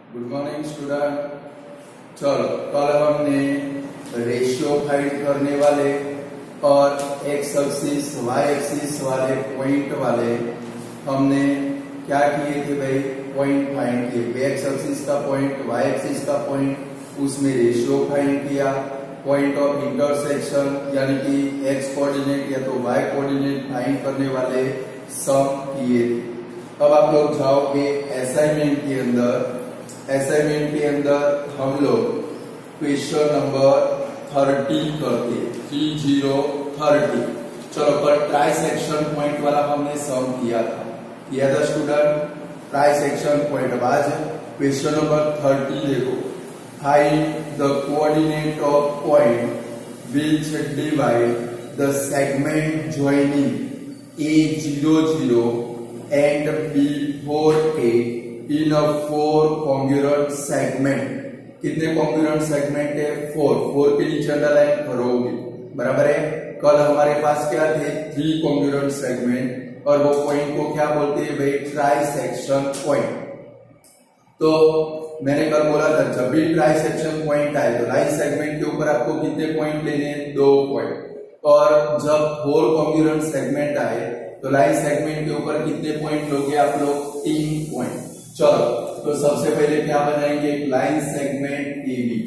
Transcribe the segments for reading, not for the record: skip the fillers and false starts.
Good morning student. चलो कल हमने रेशियो फाइंड करने वाले और एक्स एक्सिस वाई एक्सिस वाले पॉइंट वाले हमने क्या किए थे भाई, पॉइंट फाइंड किए। एक्स एक्सिस का पॉइंट, वाई एक्सिस का पॉइंट, उसमें रेशियो फाइंड किया। पॉइंट ऑफ इंटरसेक्शन यानी कि एक्स कोऑर्डिनेट या तो वाई कोऑर्डिनेट फाइंड करने वाले सम किए थे। अब आप लोग जाओगे असाइनमेंट के अंदर। असाइनमेंट के अंदर हम लोग क्वेश्चन नंबर 30 करते, 30। चलो पर ट्राई सेक्शन पॉइंट वाला हमने सम किया था स्टूडेंट, ट्राई सेक्शन पॉइंट। आज क्वेश्चन नंबर 30 देखो, find the coordinate of point which divide the segment joining A00 and B4A in a 4 congruent segment। कितने कॉन्ग्रुएंट सेगमेंट है? 4 के नीचे अंडरलाइन करोगे, बराबर है। कल हमारे पास क्या थे? 3 कॉन्ग्रुएंट सेगमेंट, और वो पॉइंट को क्या बोलते हैं भाई? Trisection point. तो मैंने कल बोला था जब भी ट्राई सेक्शन पॉइंट आए तो लाइन सेगमेंट के ऊपर आपको कितने पॉइंट लेने हैं? 2 पॉइंट। और जब 4 कॉन्ग्रुएंट सेगमेंट आए तो लाइन सेगमेंट के ऊपर कितने पॉइंट लोगे आप लोग? 3 पॉइंट। चलो तो सबसे पहले क्या बनाएंगे? लाइन सेगमेंट AB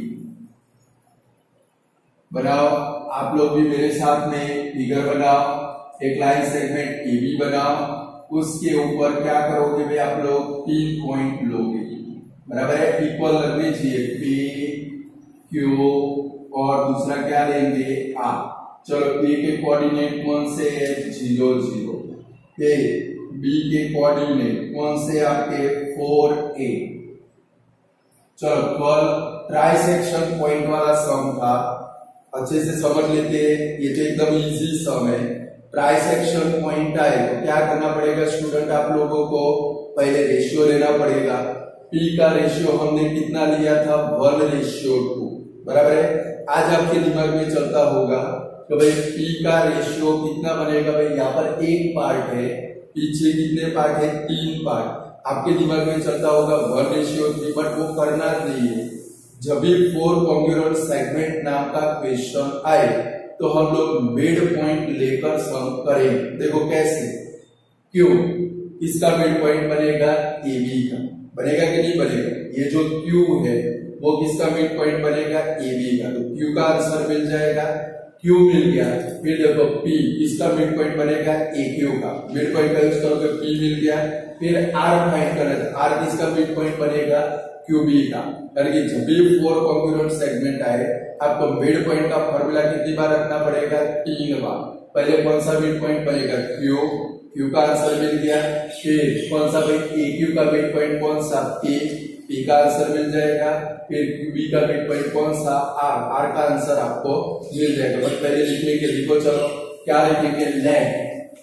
बनाओ। आप लोग भी मेरे साथ में फिगर बनाओ। एक लाइन सेगमेंट AB बनाओ, उसके ऊपर क्या करोगे भाई आप लोग? 3 पॉइंट लोगे, बराबर है। इक्वल लगने चाहिए P, Q और दूसरा क्या लेंगे? R। चलो P के कोऑर्डिनेट कौन से है? 0, 0। B के कोऑर्डिनेट कौन से आपके? 4A। चलो कल ट्राई सेक्शन पॉइंट वाला सम था, अच्छे से समझ लेते हैं। ये तो एकदम इजी सम है। ट्राई सेक्शन पॉइंट आए तो क्या करना पड़ेगा स्टूडेंट आप लोगों को? पहले रेशियो लेना पड़ेगा। P का रेशियो हमने कितना लिया था? 1:2, बराबर है। आज आपके दिमाग में चलता होगा तो भाई P का रेशियो कितना बनेगा? भाई यहाँ पर एक पार्ट है, पीछे कितने पार्ट है? 3 पार्ट। आपके दिमाग में चलता होगा 1:3, बट वो करना नहीं है। जब भी 4 कॉन्ग्रुएंट सेगमेंट नाम का क्वेश्चन आए तो हम लोग मिड पॉइंट लेकर सम करेंगे। देखो कैसे, क्यों? इसका मिड पॉइंट बनेगा AB का, बनेगा कि नहीं बनेगा? ये जो Q है वो किसका मिड पॉइंट बनेगा? AB का। तो Q का आंसर मिल जाएगा, Q मिल गया। फिर देखो P, इसका मिड पॉइंट बनेगा AQ का, मिड पॉइंट का यूज करोगे P मिल गया। फिर R फाइंड करना, R किसका मिड पॉइंट बनेगा? QB का। यानी जब भी 4 कॉन्ग्रुएंट सेगमेंट आए आपको मिड पॉइंट का फॉर्मूला कितनी बार रखना पड़ेगा? 3 बार। पहले कौन सा मिड पॉइंट बनेगा? Q का आंसर मिल गया। फिर कौन सा भाई? AQ का मिड पॉइंट कौन सा? P का आंसर मिल जाएगा। फिर QB का मिड पॉइंट कौन सा? R का आंसर आपको मिल जाएगा। बस पहले लिखने के लिखो। चलो क्या लिखेंगे? Let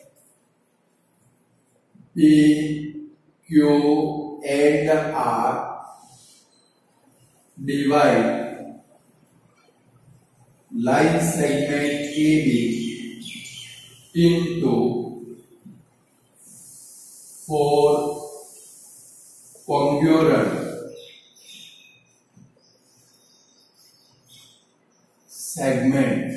P, Q and R divide line segment AB into 4 congruent segment।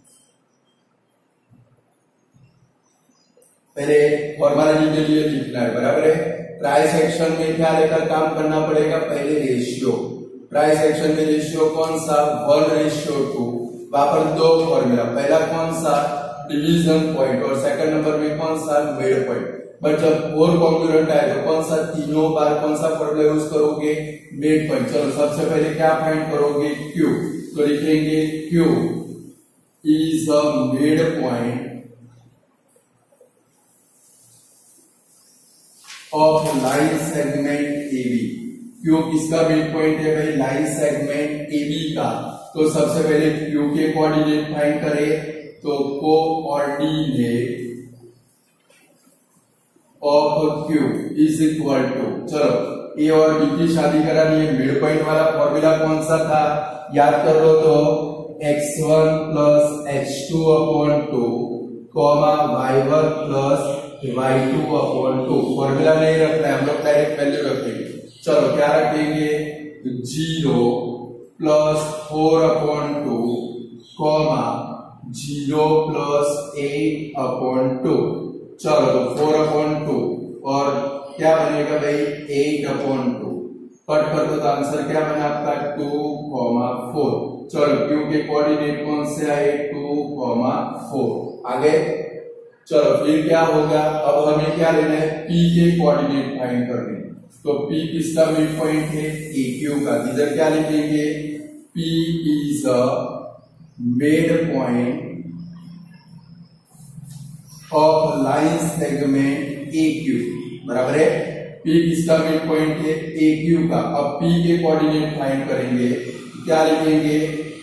पहले फॉर्मूला के लिए लिखना है, बराबर है। ट्राई सेक्शन में क्या लेकर काम करना पड़ेगा? पहले रेशियो। ट्राई सेक्शन में रेशियो कौन सा? 1:2। वहां पर 2 फॉर्मूला, पहला कौन सा? डिवीजन पॉइंट, और सेकंड नंबर में कौन सा? Mid point. बट जब 4 कॉन्ग्रुएंट आए तो कौन सा? तीनों बार कौन सा फॉर्मूला यूज करोगे? Midpoint. चलो सबसे पहले क्या फाइंड करोगे? Q। तो लिखेंगे Q is a mid point of line segment AB। Q किसका मिड पॉइंट है भाई? लाइन सेगमेंट AB का। तो सबसे पहले Q के कोऑर्डिनेट फाइंड करें, तो coordinate of Q is equal to, चलो A और B की शादी करानी है। मिड पॉइंट वाला फॉर्मूला कौन सा था? याद कर लो तो x1 + x2/2 y1 + y2/2। Formula नहीं रखना है, हम लोग डायरेक्ट वैल्यू रखेंगे। चलो क्या रखेंगे, 0 प्लस 4/2 कॉमा 0 प्लस 8/2। चलो तो 4/2 और क्या बनेगा भाई 8/2, कट कर दो तो आंसर क्या बना आपका 2,4। चलो क्यू के कोऑर्डिनेट कौन से आए 2,4 आगे। चलो फिर क्या होगा, अब हमें क्या लेना है पी के कोऑर्डिनेट फाइंड करने। तो पी किसका मिड पॉइंट है ए क्यू का, इधर क्या लिखेंगे P is a mid point of line segment A Q, बराबर है। पी किसका मिड पॉइंट है ए क्यू का। अब पी के कोऑर्डिनेट फाइंड करेंगे, क्या लिखेंगे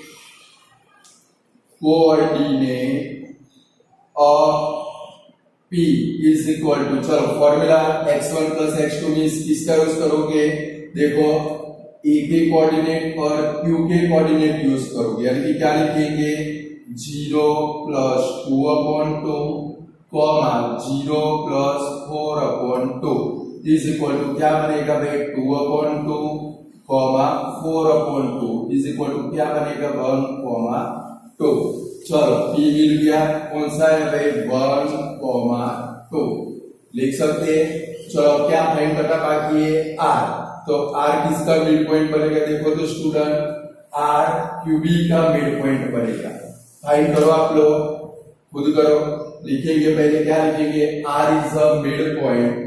coordinate of P is equal to, चलो formula x1 plus x2 means किसका यूज करोगे, देखो A के कोऑर्डिनेट और Q के कोऑर्डिनेट यूज करोगे, यानी कि क्या लिखेंगे 0 plus 2/2 comma 0 plus 4/2 is equal to क्या बनेगा भाई 2/2 कॉमा 4/2 इज इक्वल टू क्या बनेगा 1,2। चलो P मिल गया, कौन सा है भाई 1,2 लिख सकते हैं। चलो क्या फाइंड करना बाकी है R, तो R किसका मिड पॉइंट बनेगा, देखो तो स्टूडेंट R QB का मिड पॉइंट बनेगा। फाइंड करो आप लोग, खुद करो, लिखेंगे पहले क्या लिखेंगे R is a mid point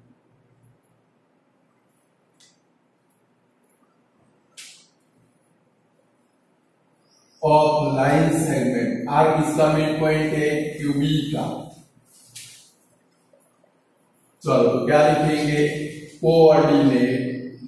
of line segment. R किसका मिड पॉइंट है QB का। चलो तो क्या लिखेंगे coordinate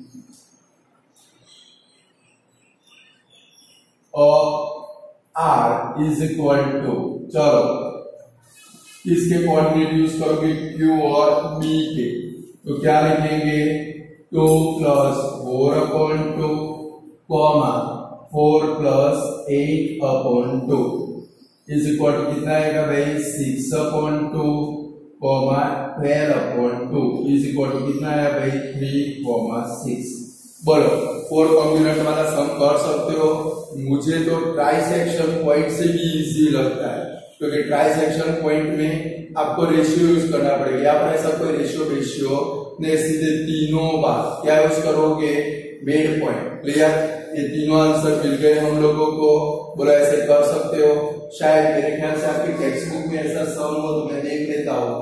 of R is equal to, चलो किसके कोऑर्डिनेट यूज करोगे Q और B के, तो क्या लिखेंगे 2 plus 4/2 comma 4 plus 8/2 is equal to कितना आएगा भाई 6/2 कॉमा 12/2 इज इक्वल टू कितना आया भाई 3,6। बोलो 4 कॉम्बिनेट वाला सम कर सकते हो। मुझे तो ट्राइसेक्शन पॉइंट से भी इजी लगता है, क्योंकि ट्राइसेक्शन पॉइंट में आपको रेशियो यूज करना पड़ेगा। यहाँ पर ऐसा कोई रेशियो नहीं, सीधे तीनों बार क्या यूज करोगे मिड पॉइंट। क्लियर, ये तीनों आंसर मिल गए हम लोगों को। बोला ऐसे कर सकते हो, शायद मेरे ख्याल से आपकी टेक्स्ट बुक में ऐसा सम हो तो मैं देख लेता हूँ।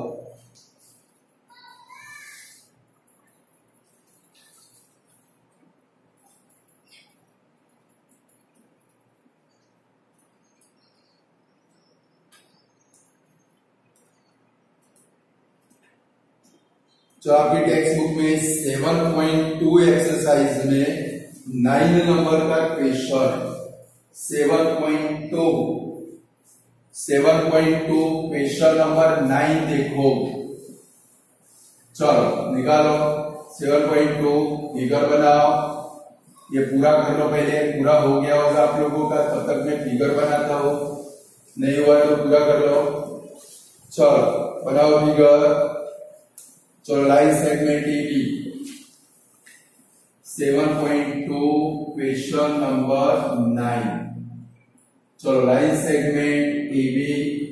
जो आपकी टेक्स्ट बुक में 7.2 एक्सरसाइज में 9 नंबर का क्वेश्चन 7.2 क्वेश्चन नंबर 9 देखो। चलो निकालो 7.2 फिगर बनाओ। ये पूरा कर लो, पहले पूरा हो गया होगा आप लोगों का, तब तक मैं फिगर बनाता हूं, नहीं हुआ तो पूरा कर लो। चलो बनाओ फिगर। चलो line segment AB 7.2 question number 9। चलो लाइन सेगमेंट AB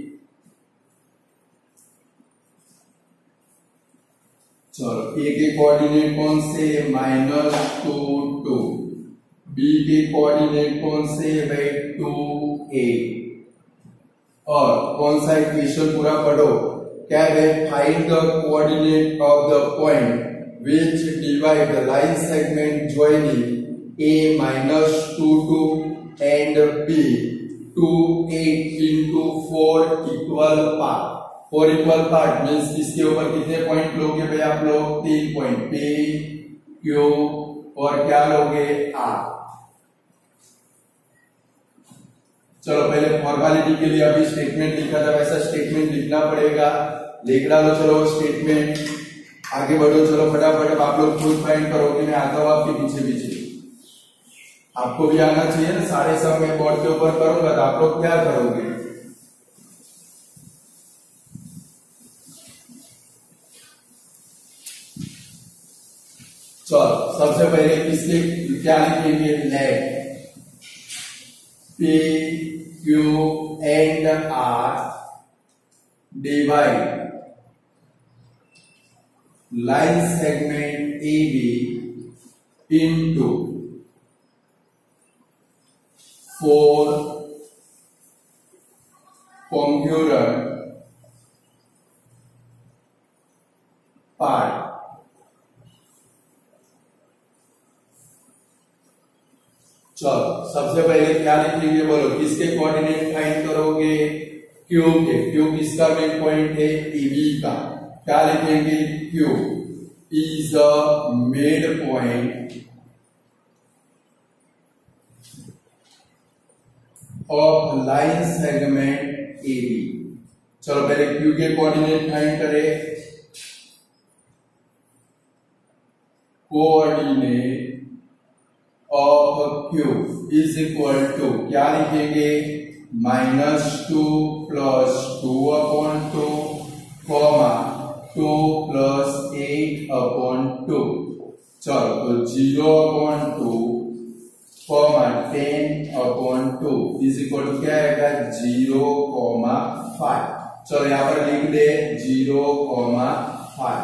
चलो A के कोऑर्डिनेट कौन से -2 2, B के कोऑर्डिनेट कौन से भाई 2 8, और कौन सा इक्वेशन पूरा पढ़ो क्या है find the coordinate of the point which divide the line segment joining A -2 2 and B 2 8 into 4 equal part। 4 equal part means इसके ऊपर कितने पॉइंट लोगे भाई आप लोग 3 पॉइंट P Q और क्या लोगे R। चलो पहले फॉर्मेलिटी के लिए अभी स्टेटमेंट लिखा था, वैसा स्टेटमेंट लिखना पड़ेगा, लिख डालो। चलो स्टेटमेंट आगे बढ़ो। चलो फटाफट आप लोग खुद फाइंड करोगे, मैं आता हूं आपके पीछे पीछे। आपको भी आना चाहिए ना, सारे सब मैं बोर्ड के ऊपर करूंगा तो आप लोग क्या करोगे। चलो सबसे पहले किसके क्या लिखेंगे, let P Q and R divide line segment A B into 4 congruent part. चलो सबसे पहले क्या लिखेंगे, बोलो किसके कोऑर्डिनेट फाइंड करोगे, क्यू के। क्यू किसका मिड पॉइंट है, ईबी का। क्या लिखेंगे, Q is a mid point of line segment AB. चलो पहले क्यू के कोऑर्डिनेट फाइंड करें। Coordinate of Q is equal to क्या लिखेंगे, -2 + 2/2 कॉमा 2 + 8/2। चलो तो 0/2 कॉमा 10/2 इज इक्वल टू क्या आएगा, 0,5। चलो यहां पर लिख दे 0,5।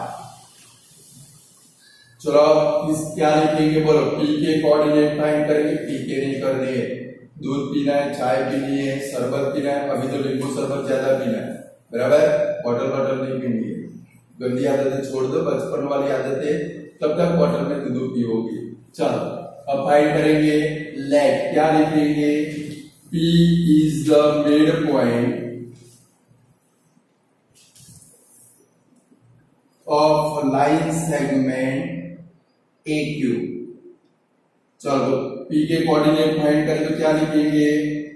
चलो इस क्या लिखेंगे, बोलो पी के कोऑर्डिनेट फाइंड करेंगे। पी के नहीं करने हैं, दूध पीना है, चाय पीनी है, शरबत पीना है, अभी तो नींबू शरबत ज्यादा पीना है, बराबर। बॉटल नहीं पीनी है, गंदी आदतें छोड़ दो, बचपन वाली आदतें तब तक बॉटल में दूध पियोगी। चलो अब फाइंड करेंगे, लेट क्या लिखेंगे, P is the mid point of line segment AQ। चलो P के कोऑर्डिनेट फाइंड करें तो क्या लिखेंगे,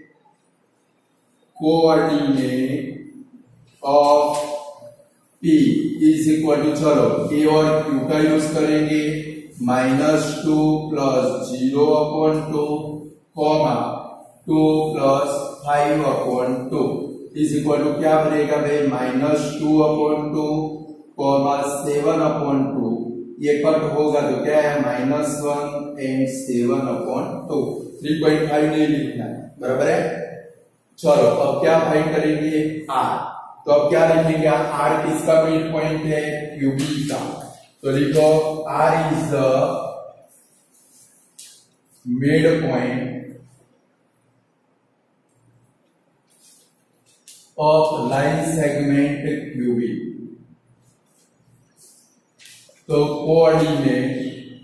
coordinate of P is equal to, चलो A और Q का यूज करेंगे, -2 + 0/2 कॉमा 2 + 5/2 इज इक्वल टू क्या बनेगा भाई, -2/2 कॉमा 7/2। ये कट होगा तो क्या है, -1 and 7/2। 3.5 नहीं लिखना है, बराबर है। चलो अब क्या फाइंड करेंगे, R। तो अब क्या लिखेंगे, R किसका मिड पॉइंट है, QB का। तो लिखो R is the mid point of line segment QB। तो coordinate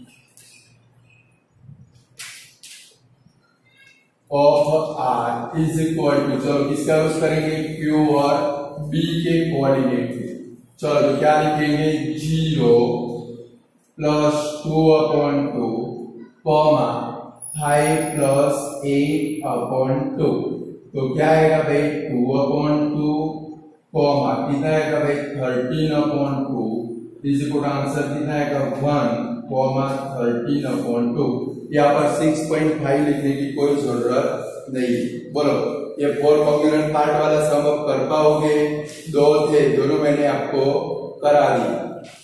of R is equal to, चलो किसका यूज करेंगे, Q और B के कोऑर्डिनेट। चलो तो क्या लिखेंगे, 0 + 2/2 कॉमा 5 + 8/2। तो क्या आएगा भाई, 2/2 कॉमा कितना आएगा भाई, 13/2 इज इक्वल टू आंसर कितना आएगा, 1,13/2। यहाँ पर 6.5 लिखने की कोई जरूरत नहीं। बोलो ये 4 कॉन्ग्रुएंट पार्ट वाला सम आप कर पाओगे, 2 थे, दोनों मैंने आपको करा दी।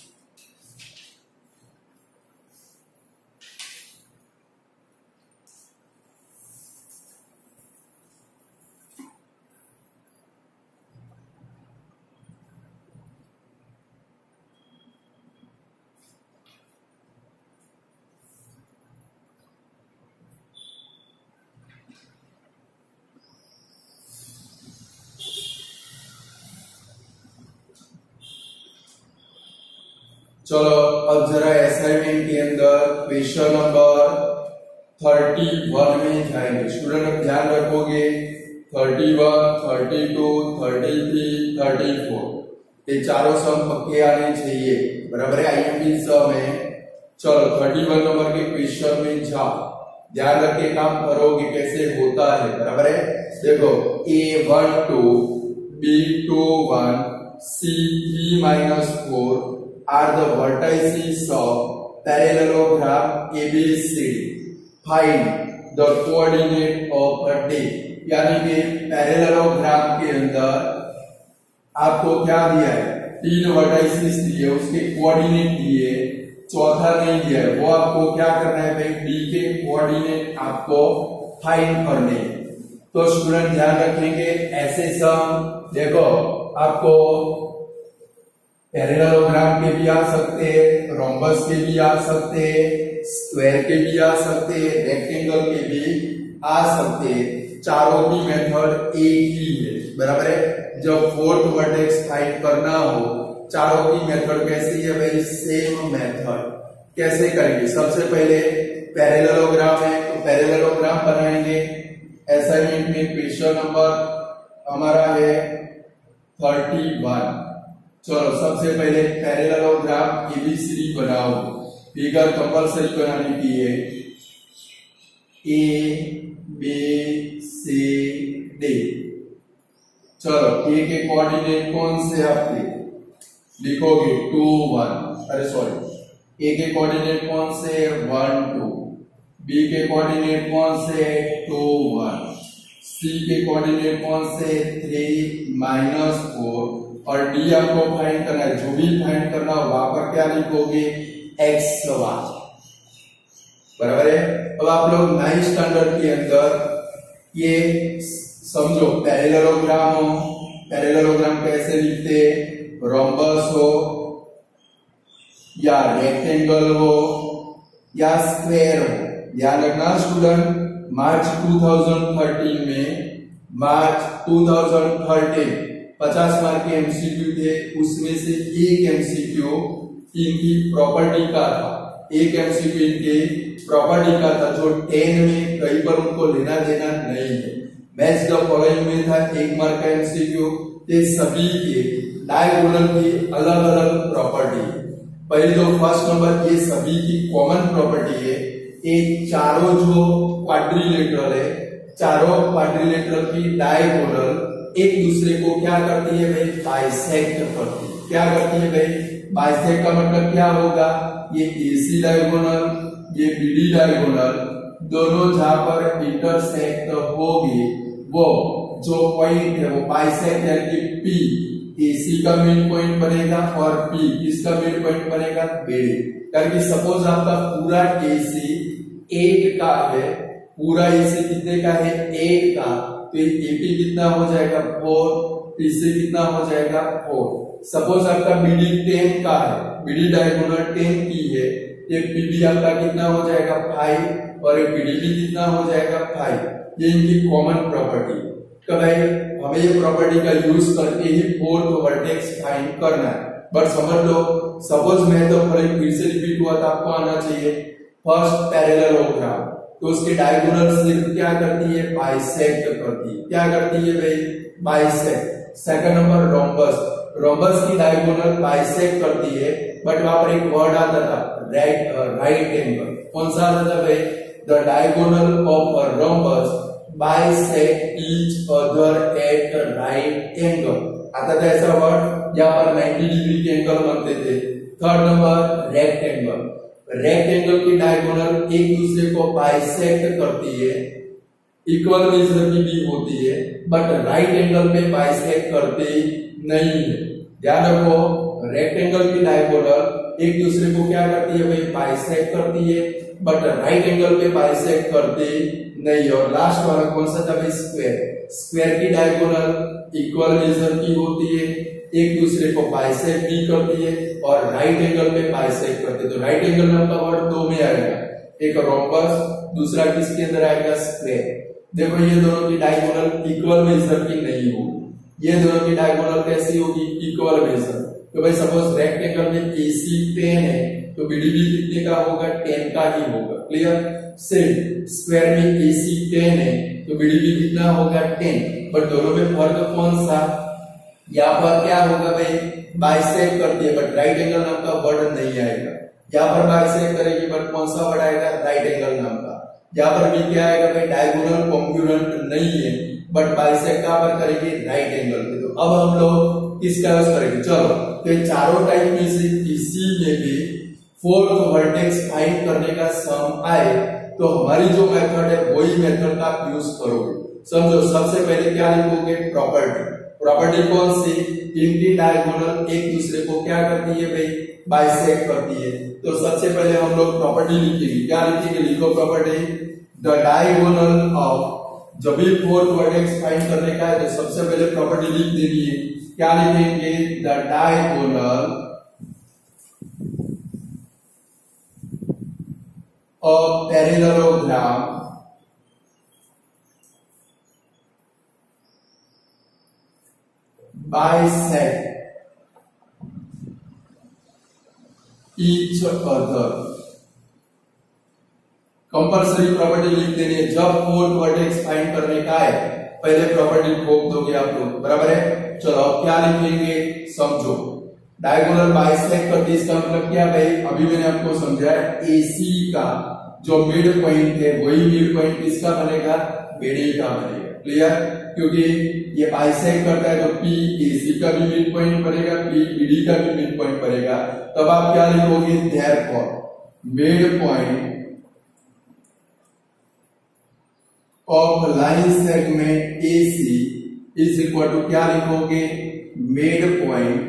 चलो अब जरा असाइनमेंट के अंदर क्वेश्चन नंबर 31 में जाएंगे। स्टूडेंट अब ध्यान रखोगे 31, 32, 33, 34 ये चारों सम पक्के आने चाहिए, बराबर है। आईएमपी सम है। चलो 31 नंबर के क्वेश्चन में जाओ, ध्यान रख के काम करोगे कैसे होता है, बराबर है। देखो A12 B21 C3-4 are the vertices of parallelogram ABCD. Find the coordinate of a D. यानी कि पैरेललोग्राम के अंदर आपको क्या दिया है, 3 वर्टाइसिस दिए, उसके कोऑर्डिनेट दिए। चौथा नहीं दिया है, वो आपको क्या करना है भाई, डी के कोऑर्डिनेट आपको फाइंड करने। तो स्टूडेंट ध्यान रखेंगे, ऐसे सम देखो आपको पैरेललोग्राम के भी आ सकते हैं, रोम्बस के भी आ सकते हैं, स्क्वायर के भी आ सकते हैं, रेक्टेंगल के भी आ सकते हैं। चारों की मेथड एक ही है, बराबर है। जब फोर्थ वर्टेक्स फाइंड करना हो, चारों की मेथड कैसी है भाई, सेम मेथड। कैसे करेंगे, सबसे पहले पैरेललोग्राम है तो पैरेललोग्राम बनाएंगे। असाइनमेंट में क्वेश्चन नंबर हमारा है 31। चलो सबसे पहले पैरेललोग्राम एबीसीडी बनाओ। फिगर कंपलसरी बनाने की है, ए बी सी डी। चलो ए के कोऑर्डिनेट कौन से आपके लिखोगे, 2 1, अरे सॉरी, ए के कोऑर्डिनेट कौन से 1 2, बी के कोऑर्डिनेट कौन से 2 1, सी के कोऑर्डिनेट कौन से 3 -4 और डी आपको फाइंड करना है। जो भी फाइंड करना हो वहां पर क्या लिखोगे, x1, बराबर है। अब आप लोग 9th स्टैंडर्ड के अंदर ये समझो, पैरेललोग्राम हो, पैरेललोग्राम कैसे लिखते, रोम्बस हो या रेक्टेंगल हो या स्क्वायर हो। ध्यान रखना स्टूडेंट, मार्च 2013 में, मार्च 2013 50 मार्क के एमसीक्यू थे, उसमें से एक एमसीक्यू इनकी प्रॉपर्टी का था, एक एमसीक्यू इनके प्रॉपर्टी का था जो 10 में कहीं पर उनको लेना देना नहीं है। मैच द फॉलोइंग में था 1 मार्क का एमसीक्यू, ये सभी के डायगोनल की अलग अलग प्रॉपर्टी। पहले तो फर्स्ट नंबर, ये सभी की कॉमन प्रॉपर्टी है, ये चारों जो क्वाड्रिलेटरल है, चारों क्वाड्रिलेटरल की डायगोनल एक दूसरे को क्या करती है भाई, बाइसेक्ट करती है। क्या करती है भाई, बाइसेक्ट का मतलब क्या होगा, ये एसी डायगोनल, ये बीडी डायगोनल, दोनों जहां पर इंटरसेक्ट होगी वो जो पॉइंट है वो बाइसेक्ट, यानी कि पी एसी का मिड पॉइंट बनेगा और पी किसका मिड पॉइंट बनेगा, बीडी। यानी कि सपोज आपका पूरा एसी 8 का है, पूरा एसी कितने का है, 8 का, तो एपी कितना हो जाएगा 4, पीसी कितना हो जाएगा 4। सपोज आपका बीडी 10 का है, बीडी डायगोनल 10 की है, ये पीबी आपका कितना हो जाएगा 5 और ये बीडी भी कितना हो जाएगा 5। ये इनकी कॉमन प्रॉपर्टी। तो भाई हमें ये प्रॉपर्टी का यूज करके ही फोर्थ वर्टेक्स फाइंड करना है। बट समझ लो, सपोज मैं तो फिर से रिपीट हुआ था, आपको आना चाहिए फर्स्ट पैरेललोग्राम, तो उसके डायगोनल सिर्फ क्या करती है, बाइसेक्ट करती है। क्या करती है भाई, bisect. Second number rhombus, rhombus की डायगोनल बाइसेक्ट करती है, बट वहां पर एक वर्ड आता था राइट एंगल। कौन सा आता था भाई, the diagonal of a rhombus bisect each other at right angle, आता था ऐसा वर्ड। यहाँ पर 90 डिग्री के एंगल बनते थे। थर्ड नंबर रेक्टेंगल, रेक्टेंगल की डायगोनल एक दूसरे को बाइसेक्ट करती है, इक्वल मेजर की भी होती है, बट राइट एंगल पे बाइसेक्ट करती नहीं है। ध्यान रखो, रेक्टेंगल की डायगोनल एक दूसरे को क्या करती है भाई, बाइसेक्ट करती है, बट राइट एंगल पे बाइसेक्ट करती नहीं। और लास्ट वाला कौन सा था भाई, स्क्वायर, स्क्वायर की डायगोनल इक्वल मेजर की होती है, एक दूसरे को बाइसेक्ट भी करती है और राइट एंगल पे बाइसेक्ट करती है। तो राइट एंगल नाम का वर्ड दो में आएगा, एक रोम्बस, दूसरा किसके अंदर आएगा, स्क्वायर। देखो ये दोनों की डायगोनल इक्वल मेजर की नहीं होगी, ये दोनों की डायगोनल कैसी होगी, इक्वल मेजर। तो भाई सपोज रेक्टेंगल में AC 10 है तो BD भी कितने का होगा, 10 का ही होगा। क्लियर। सेम स्क्वायर में AC 10 है तो BD भी कितना होगा, 10। बट दोनों में फर्क कौन सा, यहाँ पर क्या होगा भाई, बाइसेक्ट करती है, बट राइट एंगल नाम का वर्ड नहीं आएगा। यहाँ पर बाइसेक्ट करेगी बट कौन सा वर्ड आएगा, राइट एंगल नाम का। यहाँ पर भी क्या आएगा भाई, डायगोनल कॉन्ग्रुएंट नहीं है, बट बाइसेक्ट कहां पर करेगी, राइट एंगल पे। तो अब हम लोग किसका यूज करेंगे, चलो तो चारों टाइप में से किसी में भी फोर्थ वर्टेक्स फाइंड करने का सम आए तो हमारी जो मेथड है वही मेथड का आप यूज करोगे। समझो, सबसे पहले क्या लिखोगे, प्रॉपर्टी। प्रॉपर्टी कौन सी, इनकी डायगोनल एक दूसरे को क्या करती है भाई, बाइसेक्ट करती है। तो सबसे पहले हम लोग प्रॉपर्टी लिखेंगे, क्या लिखेंगे, लिखो प्रॉपर्टी, द डायगोनल ऑफ, जब भी फोर्थ वर्टेक्स फाइंड करने का है तो सबसे पहले प्रॉपर्टी लिख देनी है, क्या लिखेंगे, the diagonal of parallelogram bisect each other। Compulsory property लिख देनी है, जब फोर्थ वर्टेक्स फाइंड करने का है पहले प्रॉपर्टी ठोक दोगे आप लोग, बराबर है। चलो अब क्या लिखेंगे समझो, डायगोनल बाइसेक्ट करती है, इसका मतलब क्या भाई, अभी मैंने आपको समझाया AC का जो मिड पॉइंट है वही मिड पॉइंट किसका बनेगा, BD का बनेगा, क्लियर। क्योंकि ये बाइसेक्ट करता है तो PAC का भी मिड पॉइंट बनेगा, PBD का भी मिड पॉइंट बनेगा। तब आप क्या लिखोगे, therefore mid point of line segment AC is equal to, क्या लिखोगे, mid point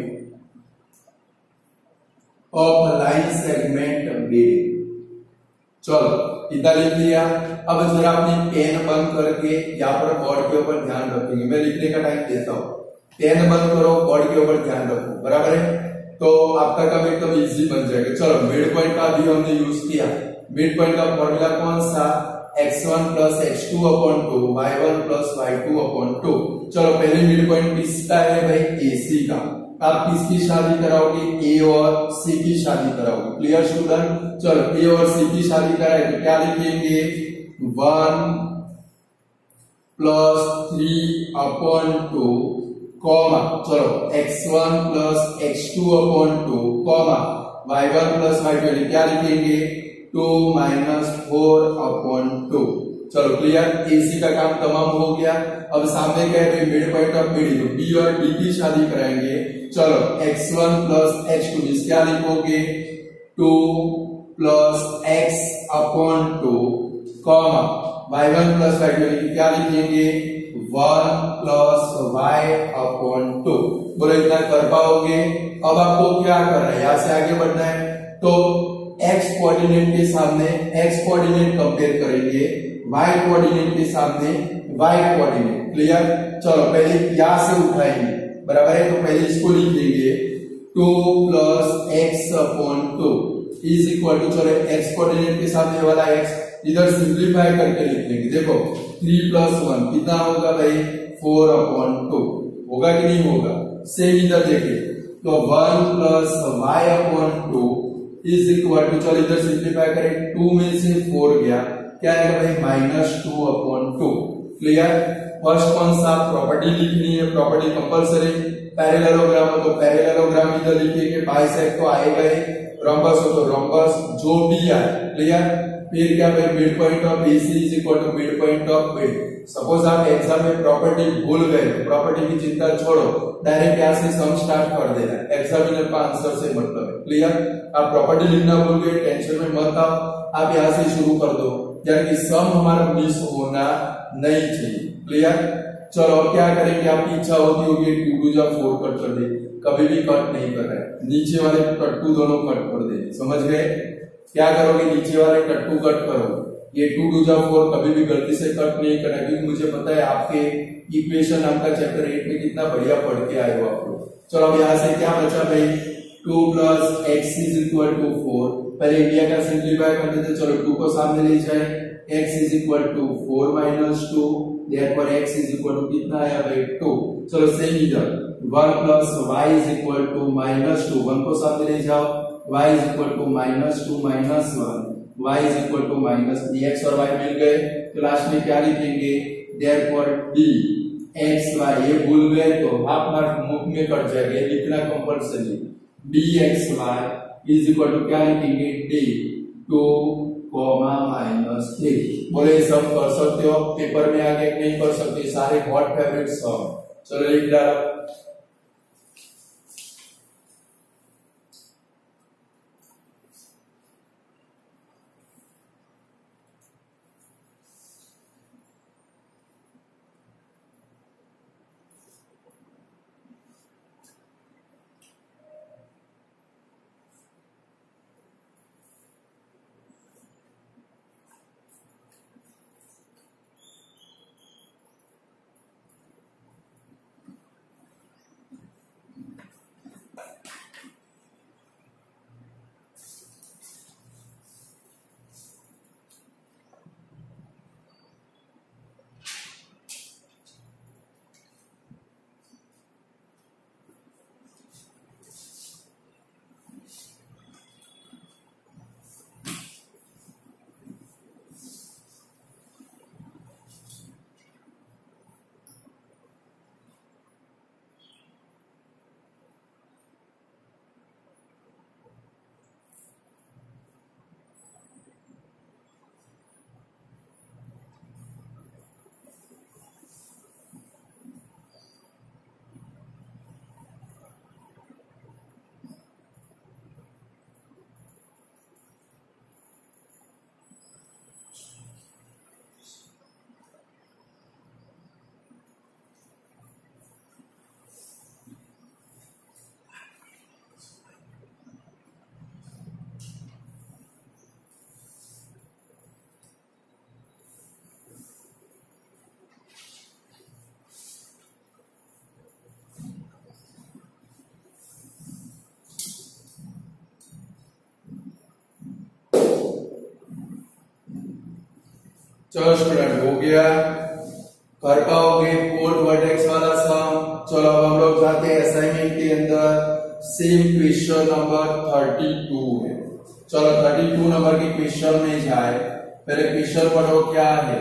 of line segment BD। चलो इतना लिख लिया। अब जरा अपनी पेन बंद करके यहाँ पर बोर्ड के ऊपर ध्यान रखेंगे, मैं लिखने का टाइम देता हूँ, पेन बंद करो, बोर्ड के ऊपर ध्यान रखो, बराबर है। तो आपका काम एकदम इजी बन जाएगा। चलो मिड पॉइंट का भी हमने यूज किया, मिड पॉइंट का फॉर्मूला कौन सा, x1 plus x2 upon 2, y1 plus y2 upon 2। चलो पहले मिड पॉइंट किसका है भाई, AC का। आप किसकी शादी कराओगे, A और C की शादी कराओगे, क्लियर स्टूडेंट। चलो A और C की शादी कराए तो क्या लिखेंगे, 1 प्लस 3 अपॉन 2 कॉमा, चलो x1 plus x2 upon 2 comma y1 plus y2, क्या लिखेंगे, 2 माइनस 4 अपॉन 2। चलो क्लियर, AC का काम तमाम हो गया। अब सामने क्या है, मिड पॉइंट ऑफ BD, तो B और D की शादी कराएंगे। चलो x1 प्लस x2 क्या लिखोगे, 2 plus x upon 2 comma y1 plus y2, क्या लिखेंगे, 1 प्लस y अपॉन 2। बोलो इतना कर पाओगे। अब आपको क्या करना है, यहां से आगे बढ़ना है, तो x कोऑर्डिनेट के सामने x कोऑर्डिनेट कंपेयर करेंगे, y कोऑर्डिनेट के सामने y कोऑर्डिनेट, क्लियर। चलो पहले यहां से उठाएंगे, बराबर है, तो पहले इसको लिख लेंगे, 2 plus x upon 2 is equal to, चलो x कोऑर्डिनेट के सामने वाला x इधर सिंप्लीफाई करके लिख लेंगे। देखो 3 प्लस 1 कितना होगा भाई, 4 अपॉन 2 होगा कि नहीं होगा, सेम इधर देखिए, तो 1 plus y upon 2 is equal to, चलो इधर सिंप्लीफाई करें, 2 में से 4 गया, क्या आएगा भाई, माइनस 2 अपॉन 2, क्लियर। फर्स्ट कौन सा प्रॉपर्टी लिखनी है, प्रॉपर्टी कंपलसरी, पैरेललोग्राम हो तो पैरेललोग्राम इधर लिखेंगे, बाइसेक्ट तो आएगा ही, रोम्बस हो तो रोम्बस, जो भी आए, क्लियर। फिर क्या भाई, mid point of AC is equal to mid point of BD। Suppose आप एग्जाम में प्रॉपर्टी भूल गए, प्रॉपर्टी की चिंता छोड़ो, डायरेक्ट यहाँ से सम स्टार्ट कर देना, एग्जामिनर का आंसर से मतलब है, क्लियर। आप प्रॉपर्टी लिखना भूल गए, टेंशन में मत आओ, आप यहाँ से शुरू कर दो, यानी कि सम हमारा मिस होना नहीं चाहिए, क्लियर। चलो अब क्या करेंगे, आपकी इच्छा होती होगी 2 2 जा 4 कट कर दे, कभी भी कट नहीं कर रहे, नीचे वाले टट्टू दोनों कट कर दे, समझ गए। क्या करोगे, नीचे वाले टट्टू कट करो, ये 2 2 जा 4 कभी भी गलती से कट नहीं करना, क्योंकि मुझे पता है आपके इक्वेशन नाम का चैप्टर 8 में कितना बढ़िया पढ़ के आए हो आप लोग। चलो अब यहाँ से क्या बचा भाई, 2 plus x is equal to 4, पहले इंडिया का सिंप्लीफाई कर देते, चलो 2 को सामने ले जाए, x is equal to 4 minus 2, therefore x is equal to कितना आया भाई, 2। चलो सेम इधर 1 plus y is equal to minus 2, 1 को सामने ले जाओ, y is equal to minus 2 minus 1, y is equal to minus, x और y मिल गए, तो लास्ट में क्या लिखेंगे, देयरफॉर d x y, ये भूल गए तो हाफ मार्क मुख में कट जाएगा, लिखना compulsory, dxy is equal to क्या लिखेंगे, d 2 माइनस 3। बोले सब कर सकते हो, पेपर में आगे नहीं कर सकते, सारे हॉट फेवरेट सम। चलो लिख डालो, चलो स्टूडेंट हो गया, कर पाओगे फोर्थ वर्टेक्स वाला सम। चलो अब हम लोग जाते हैं असाइनमेंट के अंदर। सेम क्वेश्चन नंबर 32 है। चलो 32 नंबर के क्वेश्चन में जाए, पहले क्वेश्चन पढ़ो क्या है।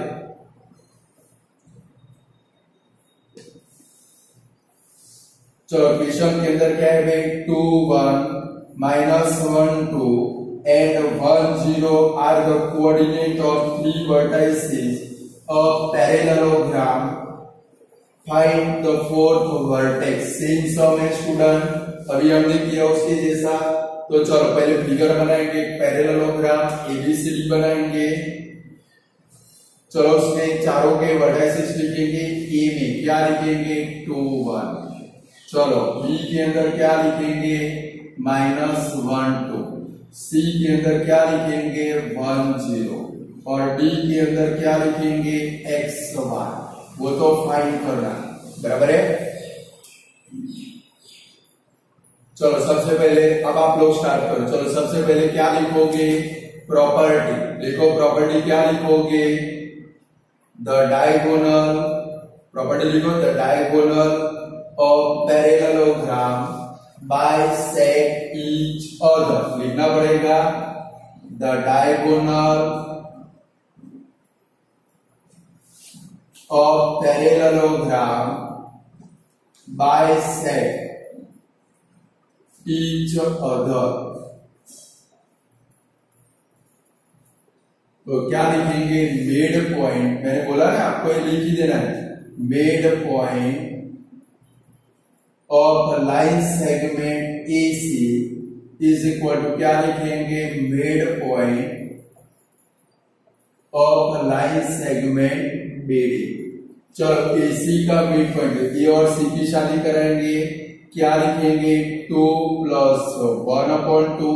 चलो क्वेश्चन के अंदर क्या है भाई, 2 1 -1 2 and 1 0 are the coordinate of three vertices of parallelogram. Find the fourth vertex. Same sum है स्टूडेंट, अभी हमने किया उसके जैसा। तो चलो पहले फिगर बनाएंगे, पैरेललोग्राम एबीसीडी बनाएंगे। चलो उसमें चारों के वर्टाइसेस लिखेंगे। ए में क्या लिखेंगे, 2 1। चलो बी के अंदर क्या लिखेंगे, -1 2। सी के अंदर क्या लिखेंगे, 1 0। और डी के अंदर क्या लिखेंगे, x y। वो तो फाइंड करना, बराबर है। चलो सबसे पहले अब आप लोग स्टार्ट करो। चलो सबसे पहले क्या लिखोगे, प्रॉपर्टी लिखो। प्रॉपर्टी क्या लिखोगे, द डायगोनल, प्रॉपर्टी लिखो, the diagonal of parallelogram bisect each other. लिखना पड़ेगा, the diagonal of parallelogram bisect each other. तो क्या लिखेंगे, मिड पॉइंट। मैंने बोला ना आपको ये लिख ही देना है, mid point of line segment AC is equal to क्या लिखेंगे, mid point of line segment BD। चलो AC का मिड पॉइंट, ए और सी की शादी कराएंगे। क्या लिखेंगे, 2 + 1/2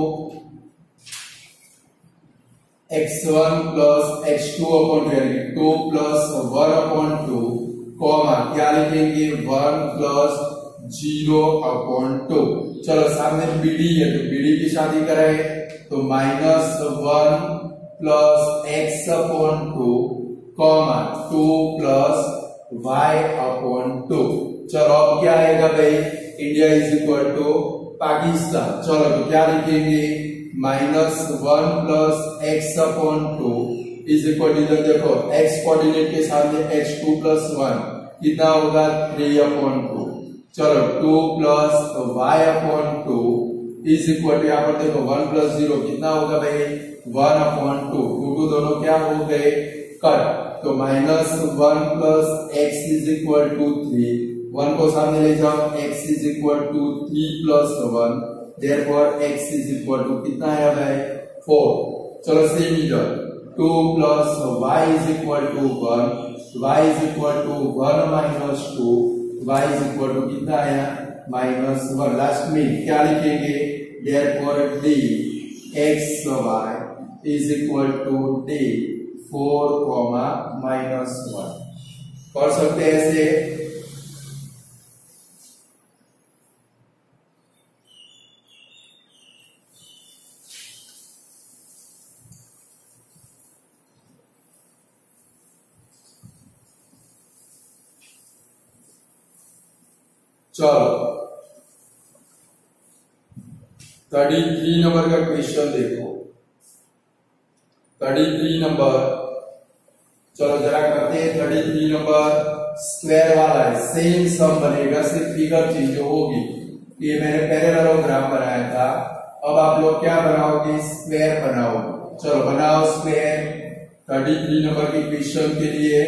x1 + x2/2, 2 + 1/2 कॉमा क्या लिखेंगे, 1 + 0/2। चलो सामने BD है तो BD की शादी कराए, तो -1 + x/2 कॉमा 2 + y/2। चलो अब क्या आएगा भाई, India is equal to Pakistan. चलो तो क्या लिखेंगे, -1 + x/2 इज इक्वल टू, इधर देखो x कोऑर्डिनेट के सामने x2 + 1 कितना होगा, 3/2। चलो 2 + y/2 इज इक्वल टू, यहाँ पर देखो 1 + 0 कितना होगा भाई, 1/2। 2 दोनों क्या हो गए, कट। तो -1 + x इज इक्वल टू 3। 1 को सामने ले जाओ, x is equal to 3 + 1, therefore x is equal to कितना है भाई, 4। चलो सेम इधर 2 + y is equal to 1, y is equal to 1 - 2, y is equal to कितना है, -1। लास्ट में क्या लिखेंगे, therefore d x y is equal to d 4, -1। कर सकते हैं ऐसे। चलो 33 नंबर का क्वेश्चन देखो, 33 नंबर। चलो जरा करते हैं 33 नंबर, स्क्वायर वाला है। सेम सम बनेगा, सिर्फ फिगर चेंज होगी। ये मैंने पैरेललोग्राम बनाया था, अब आप लोग क्या बनाओगे, स्क्वायर बनाओगे। चलो बनाओ स्क्वायर 33 नंबर के क्वेश्चन के लिए।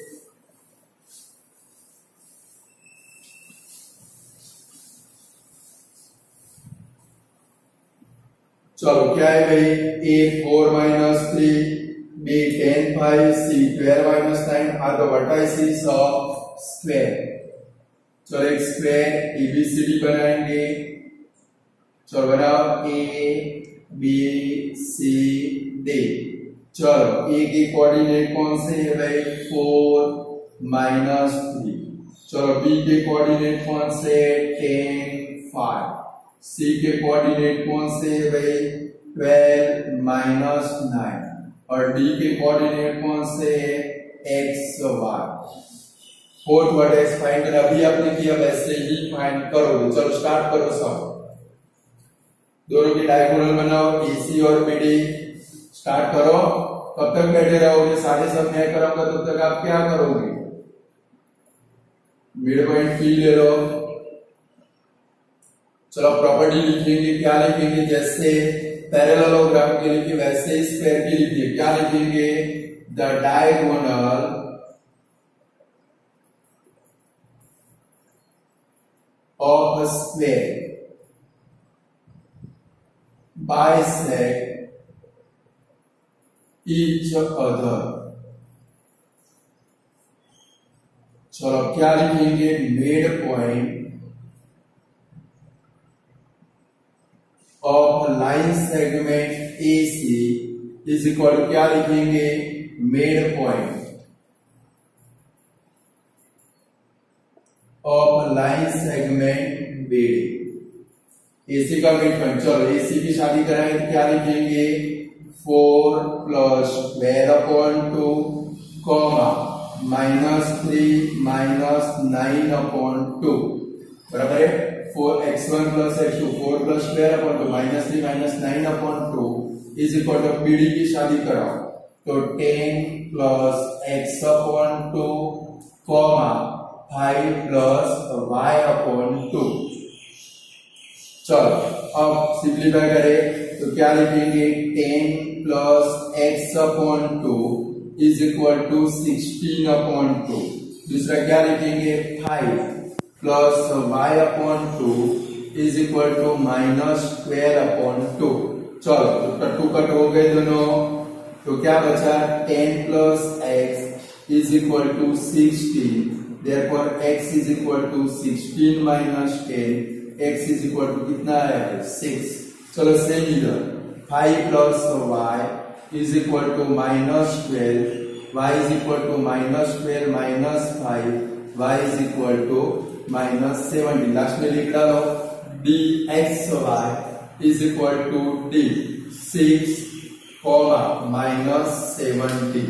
चलो क्या है भाई, A 4 - 3, B 10 5, C 12 - 9 are the vertices of square। चलो एक स्क्वायर ABCD बनाएंगे। चलो बनाओ A B C D। चलो A के कोऑर्डिनेट कौन से है भाई, 4 - 3। चलो B के कोऑर्डिनेट कौन से, 10 5। C के कोऑर्डिनेट कौन से है भाई, 12 - 9। और डी के कोऑर्डिनेट कौन से है, x y. Fourth vertex find कर, अभी आपने किया वैसे ही फाइंड करोगे। चलो स्टार्ट करो सब, दोनों की डायगोनल बनाओ, एसी और बीडी। स्टार्ट करो। कब तक बैठे रहोगे, सारे सब मैं कराऊंगा तब तक आप क्या करोगे, मिड पॉइंट पी ले लो। चलो प्रॉपर्टी लिखेंगे, क्या लिखेंगे, जैसे पैरेललोग्राम के लिखे वैसे स्क्वायर की लिखिए। क्या लिखेंगे, the diagonal of a square bisect each other. चलो क्या लिखेंगे, mid point of line segment AC is equal to, क्या लिखेंगे, mid point of line segment BD। AC का मिड पॉइंट, चलो AC की शादी कराएंगे तो क्या लिखेंगे, 4 plus square upon 2 comma -3 -9 upon 2 बराबर है 4x1 plus x2, 4 plus square upon 2 -3 -9 upon 2 is equal to BD की शादी कराओ तो 10 plus x upon 2 comma 5 plus y upon 2। चलो अब सिंप्लीफाई करें तो क्या लिखेंगे, 10 plus x upon 2 is equal to 16 upon 2। दूसरा क्या लिखेंगे, 5 plus y upon 2 is equal to minus square upon 2। चलो तो टू कट हो गए दोनों, तो क्या बचा, 10 plus x is equal to 16, therefore x is equal to 16 minus 10, x is equal to कितना है, 6। चलो सेम इधर 5 plus y is equal to minus 12, y is equal to minus 12 minus 5, y is equal to minus 70। Last में लिख डालो dxy is equal to d 6 comma minus 70।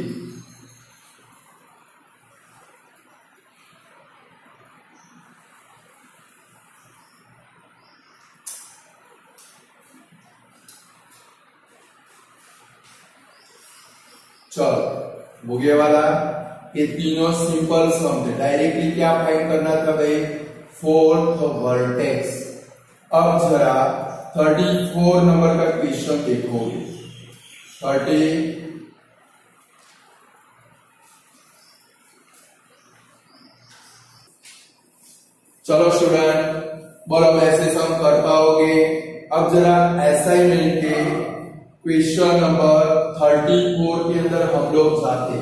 चलो हो गया वाला, ये तीनों सिंपल सम थे। डायरेक्टली क्या फाइंड करना था भाई, फोर्थ वर्टेक्स। अब जरा 34 नंबर का क्वेश्चन देखोगे। 30 चलो स्टूडेंट बोलो वैसे सम कर पाओगे। अब जरा असाइनमेंट के क्वेश्चन नंबर 34 के अंदर हम लोग जाते,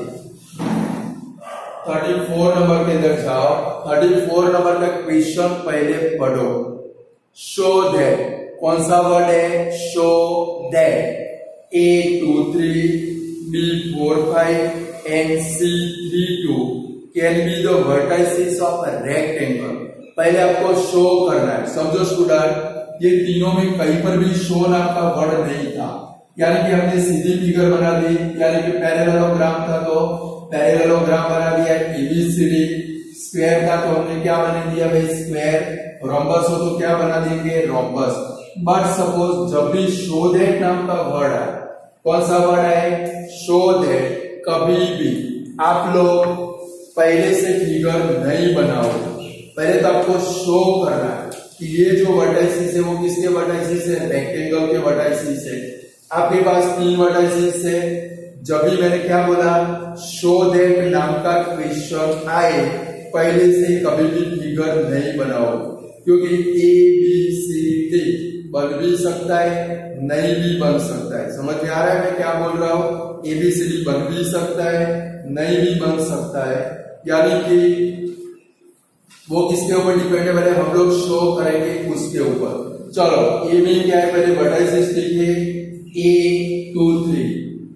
34 नंबर के अंदर जाओ। 34 नंबर का क्वेश्चन पहले पढ़ो। शो दैट, कौन सा वर्ड है, show that A 2 3 B 4 5 and C 3 2 can be the vertices of a rectangle। पहले आपको शो करना है, समझो स्टूडेंट, ये तीनों में कहीं पर भी शो नाम का वर्ड नहीं था, यानी कि हमने सीधी फिगर बना दी, यानी कि पैरेललोग्राम था तो पैरेललोग्राम बना दिया, एबीसीडी। स्क्वायर था तो हमने क्या बना दिया भाई, स्क्वायर। रोम्बस हो तो क्या बना देंगे, रोम्बस। बट सपोज जब भी शो दैट नाम का वर्ड है, कौन सा वर्ड है, शो दैट, कभी भी आप लोग पहले से फिगर नहीं बनाओगे, पहले तो आपको शो करना है कि ये जो वर्टाइसिस है वो किसके वर्टाइसिस है, रेक्टेंगल के वर्टाइसिस है। आपके पास 3 वर्टाइसिस है। जब भी मैंने क्या बोला, शो दैट नाम का क्वेश्चन आए, पहले से कभी भी फिगर नहीं बनाओ, क्योंकि ए बी सी डी बन भी सकता है, नहीं भी बन सकता है। समझ में आ रहा है मैं क्या बोल रहा हूँ, एबीसीडी बन भी सकता है, नहीं भी बन सकता है, यानी कि वो किसके ऊपर डिपेंडेबल है, हम लोग शो करेंगे उसके ऊपर। चलो ए में क्या है, पहले वर्टाइसिस लिखिए, A 2 3,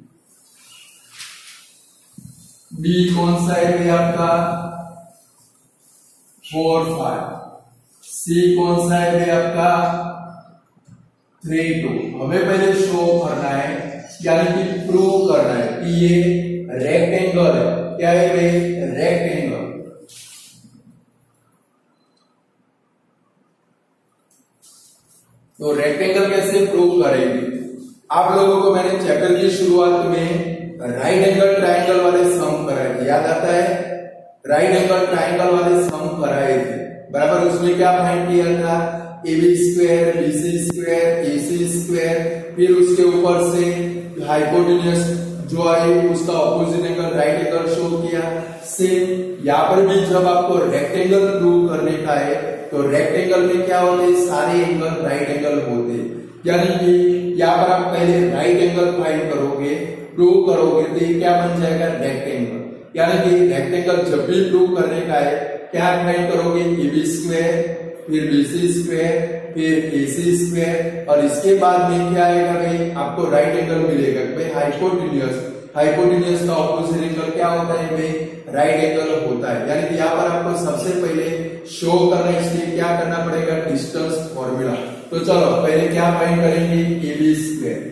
B कौन सा है आपका 4 5, C कौन सा है आपका 3 2। हमें पहले शो करना है यानी कि प्रूव करना है कि ये रेक्टेंगल है। क्या है भाई? रेक्टेंगल। तो रेक्टेंगल कैसे प्रूव करेंगे? आप लोगों को मैंने चैप्टर की शुरुआत में राइट एंगल ट्राइंगल वाले सम कराए थे, याद आता है? राइट एंगल ट्राइंगल वाले सम कराए थे, बराबर। उसमें क्या फाइंड किया था? AB square, BC square, AC square, फिर उसके ऊपर से हाइपोटेन्यूज जो आई उसका opposite angle right angle show किया। सेम यहाँ पर भी जब आपको रेक्टेंगल प्रूव करने का है तो रेक्टेंगल में क्या होते हैं? सारे एंगल राइट एंगल होते हैं। यानी कि यहाँ पर आप पहले राइट एंगल फाइंड करोगे, प्रूव करोगे तो ये क्या बन जाएगा? रेक्टेंगल। यानी कि रेक्टेंगल जब भी प्रूव करने का है क्या फाइंड करोगे? AB स्क्वायर, फिर BC स्क्वायर, फिर AC स्क्वायर, और इसके बाद में क्या आएगा भाई? आपको राइट एंगल मिलेगा भाई हाइपोटेन्यूज। हाइपोटेन्यूज का ऑपोजिट एंगल क्या होता है भाई? राइट एंगल होता है। यानी कि यहाँ पर आपको सबसे पहले शो करना है, इसलिए क्या करना पड़ेगा? Distance formula. तो चलो पहले क्या फाइंड करेंगे? AB square.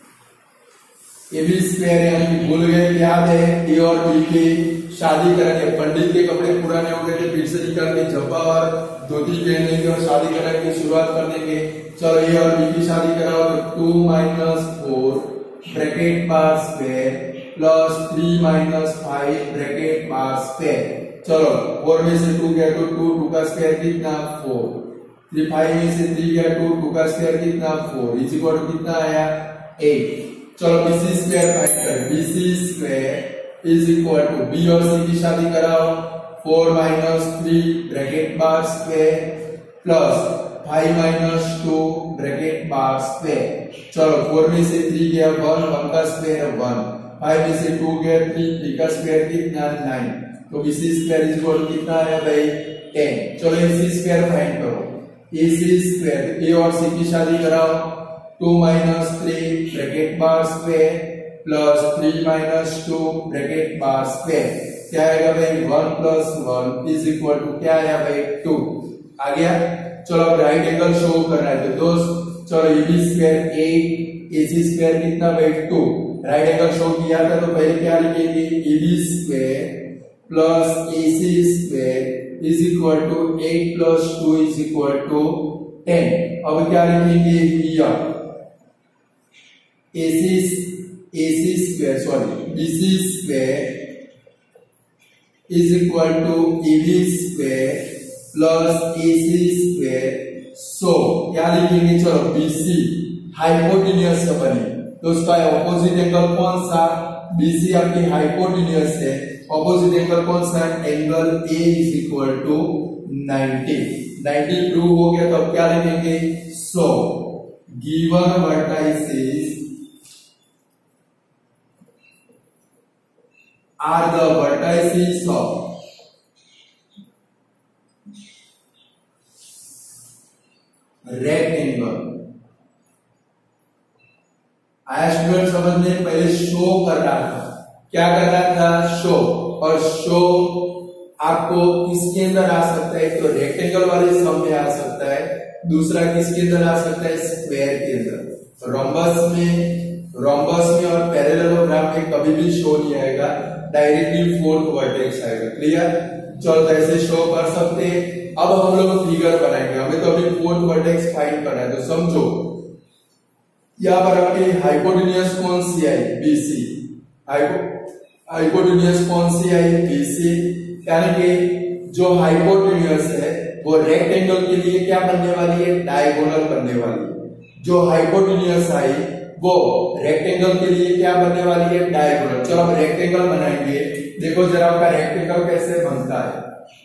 AB स्क्वायर यानी कि भूल गए, याद है? A और B की शादी करेंगे, पंडित के कपड़े पुराने हो गए थे, फिर से निकाल के झब्बा और धोती पहन लेंगे और शादी करेंगे, शुरुआत कर देंगे। चलो A और B की शादी कराओ तो 2 - 4 bracket bar square plus 3 - 5 bracket bar square. चलो 4 में से 2 गया तो 2 का स्क्वायर कितना? 4। 5 में से 3 गया 2 का स्क्वायर कितना? 4 इज इक्वल टू कितना आया? 8। चलो BC स्क्वायर फाइंड करें। BC square is equal to B और C की शादी कराओ, 4 - 3 bracket bar square plus 5 - 2 bracket bar square. चलो 4 में से 3 गया 1 का स्क्वायर 1, 5 में से 2 गया 3 का स्क्वायर कितना? 9। तो BC square is equal to कितना आया भाई? 10। चलो AC स्क्वायर फाइंड करो। AC स्क्वायर A और C की शादी कराओ, 2 - 3 bracket bar square plus 3 - 2 bracket bar square. क्या आएगा भाई? 1 + 1 इज इक्वल टू क्या आया भाई? 2 आ गया। चलो अब राइट एंगल शो करना है तो दोस्त चलो AB स्क्वायर 8, AC स्क्वायर कितना भाई? 2। राइट एंगल शो किया था तो पहले क्या लिखेंगे? AB square plus AC square is equal to 8 + 2 is equal to 10। अब क्या लिखेंगे? Here BC square is equal to AB square plus AC square. So क्या लिखेंगे? चलो BC हाइपोटेन्यूज का बने तो उसका ऑपोजिट एंगल कौन सा? BC आपकी हाइपोटेन्यूज है, ऑपोजिट एंगल कौन सा? Angle A is equal to 90। 90 prove हो गया तो अब क्या लिखेंगे? So given vertices are the vertices of rectangle। आया स्टूडेंट समझ में? पहले शो करना था। क्या करना था? शो। और शो आपको किसके अंदर आ सकता है? तो रेक्टेंगल वाले सम में आ सकता है, दूसरा किसके अंदर आ सकता है? स्क्वायर के अंदर। रोम्बस में और पैरेललोग्राम में कभी भी शो नहीं आएगा, डायरेक्टली फोर्थ वर्टेक्स आएगा। क्लियर? चलो ऐसे शो कर सकते हैं। अब हम लोग फिगर बनाएंगे, हमें तो अभी फोर्थ वर्टेक्स फाइंड करना है। तो समझो यहाँ पर आपकी हाइपोटेन्यूज कौन सी आई? BC। हाइपोटेन्यूज कौन सी आई? BC। यानी कि जो हाइपोटेन्यूज है वो रेक्टेंगल के लिए क्या बनने वाली है? डायगोनल बनने वाली है। जो हाइपोटेन्यूज आई वो रेक्टेंगल के लिए क्या बनने वाली है? डायगोनल। चलो अब रेक्टेंगल बनाएंगे। देखो जरा आपका रेक्टेंगल कैसे बनता है।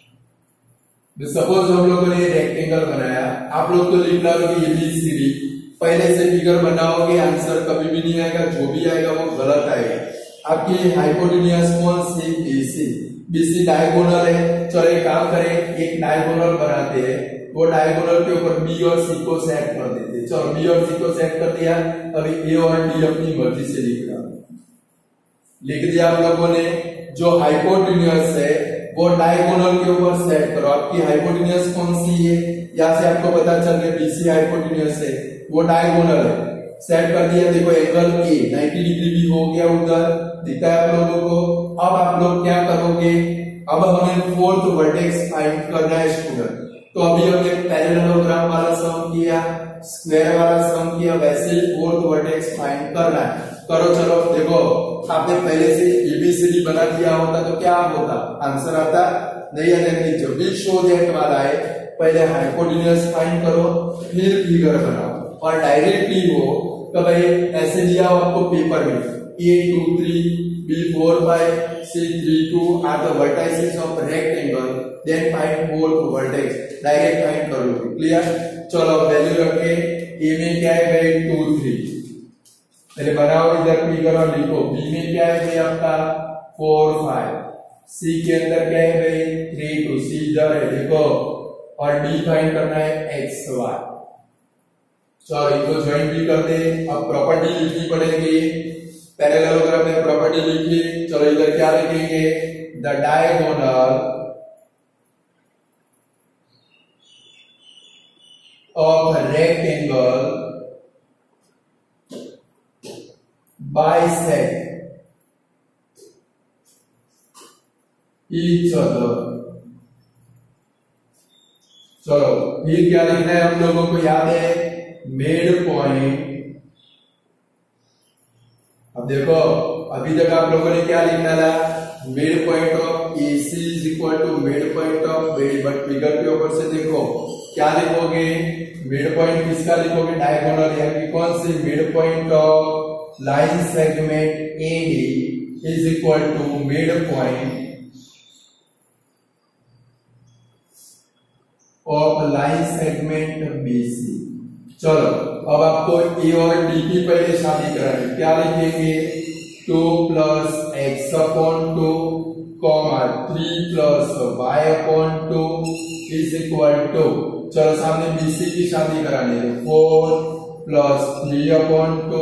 सपोज हम लोगों ने रेक्टेंगल बनाया, आप लोग तो लिख रहे हो कि ABCD, पहले से फिगर बनाओगे आंसर कभी भी नहीं आएगा, जो भी आएगा वो गलत आएगा। आपकी हाइपोटेन्यूज कौन सी? BC। BC डायगोनल है। चलो एक काम करें, एक डायगोनल बनाते हैं, वो डायगोनल के ऊपर B और C को सेट कर देते हैं। चलो B और C को सेट कर दिया, अभी A और D अपनी मर्जी से लिख दिया आप लोगों ने। जो हाइपोटेन्यूज है वो डायगोनल के ऊपर सेट करो। आपकी हाइपोटेन्यूज कौन सी है? यहाँ से आपको पता चल गया BC हाइपोटेन्यूज है, वो डायगोनल है। सेट कर दिया। देखो एंगल ए 90 डिग्री भी हो गया उधर, दिखता है आप लोगों को। अब आप लोग क्या करोगे, अब हमें फोर्थ वर्टेक्स फाइंड करना है स्टूडेंट। तो अभी हमने पैरेललोग्राम वाला सम किया, स्क्वायर वाला सम किया, वैसे ही फोर्थ वर्टेक्स फाइंड करना है। करो चलो। देखो आपने पहले से एबीसीडी बना दिया होता तो क्या होता, आंसर आता नहीं है। नहीं, जब भी शो दैट वाला है पहले हाइपोटेन्यूज फाइंड करो, फिर फिगर बनाओ। और डायरेक्टली हो तो भाई ऐसे दिया हो आपको पेपर में, A 2 3 B 4 5 C 3 2 are the vertices of rectangle, then find fourth vertex, direct find कर लो। क्लियर। चलो वैल्यू रखे, A में क्या है भाई 2 3, पहले बनाओ इधर फिगर और लिखो। B में क्या है भाई आपका 4 5, C के अंदर क्या है भाई 3 2, C इधर है देखो, और D फाइंड करना है x y। चलो इनको ज्वाइन भी कर दे। अब प्रॉपर्टी लिखनी पड़ेगी, पैरेललोग्राम में प्रॉपर्टी लिखी। चलो इधर क्या लिखेंगे, the diagonal of rectangle bisect each other. चलो फिर क्या लिखना है हम लोगों को याद है, मिड पॉइंट। अब देखो अभी तक आप लोगों ने क्या लिखना था, mid point of AC is equal to mid point of BD, but figure के ऊपर से देखो क्या लिखोगे, मिड पॉइंट किसका लिखोगे, डायगोनल, यानी कौन सी, mid point of line segment AD is equal to mid point of line segment BC। चलो अब आपको A और D की पहले शादी करानी, क्या लिखेंगे 2 + x upon 2 3 + y upon 2 is equal to, चलो सामने BC की शादी करानी है 4 + 3 अपॉन 2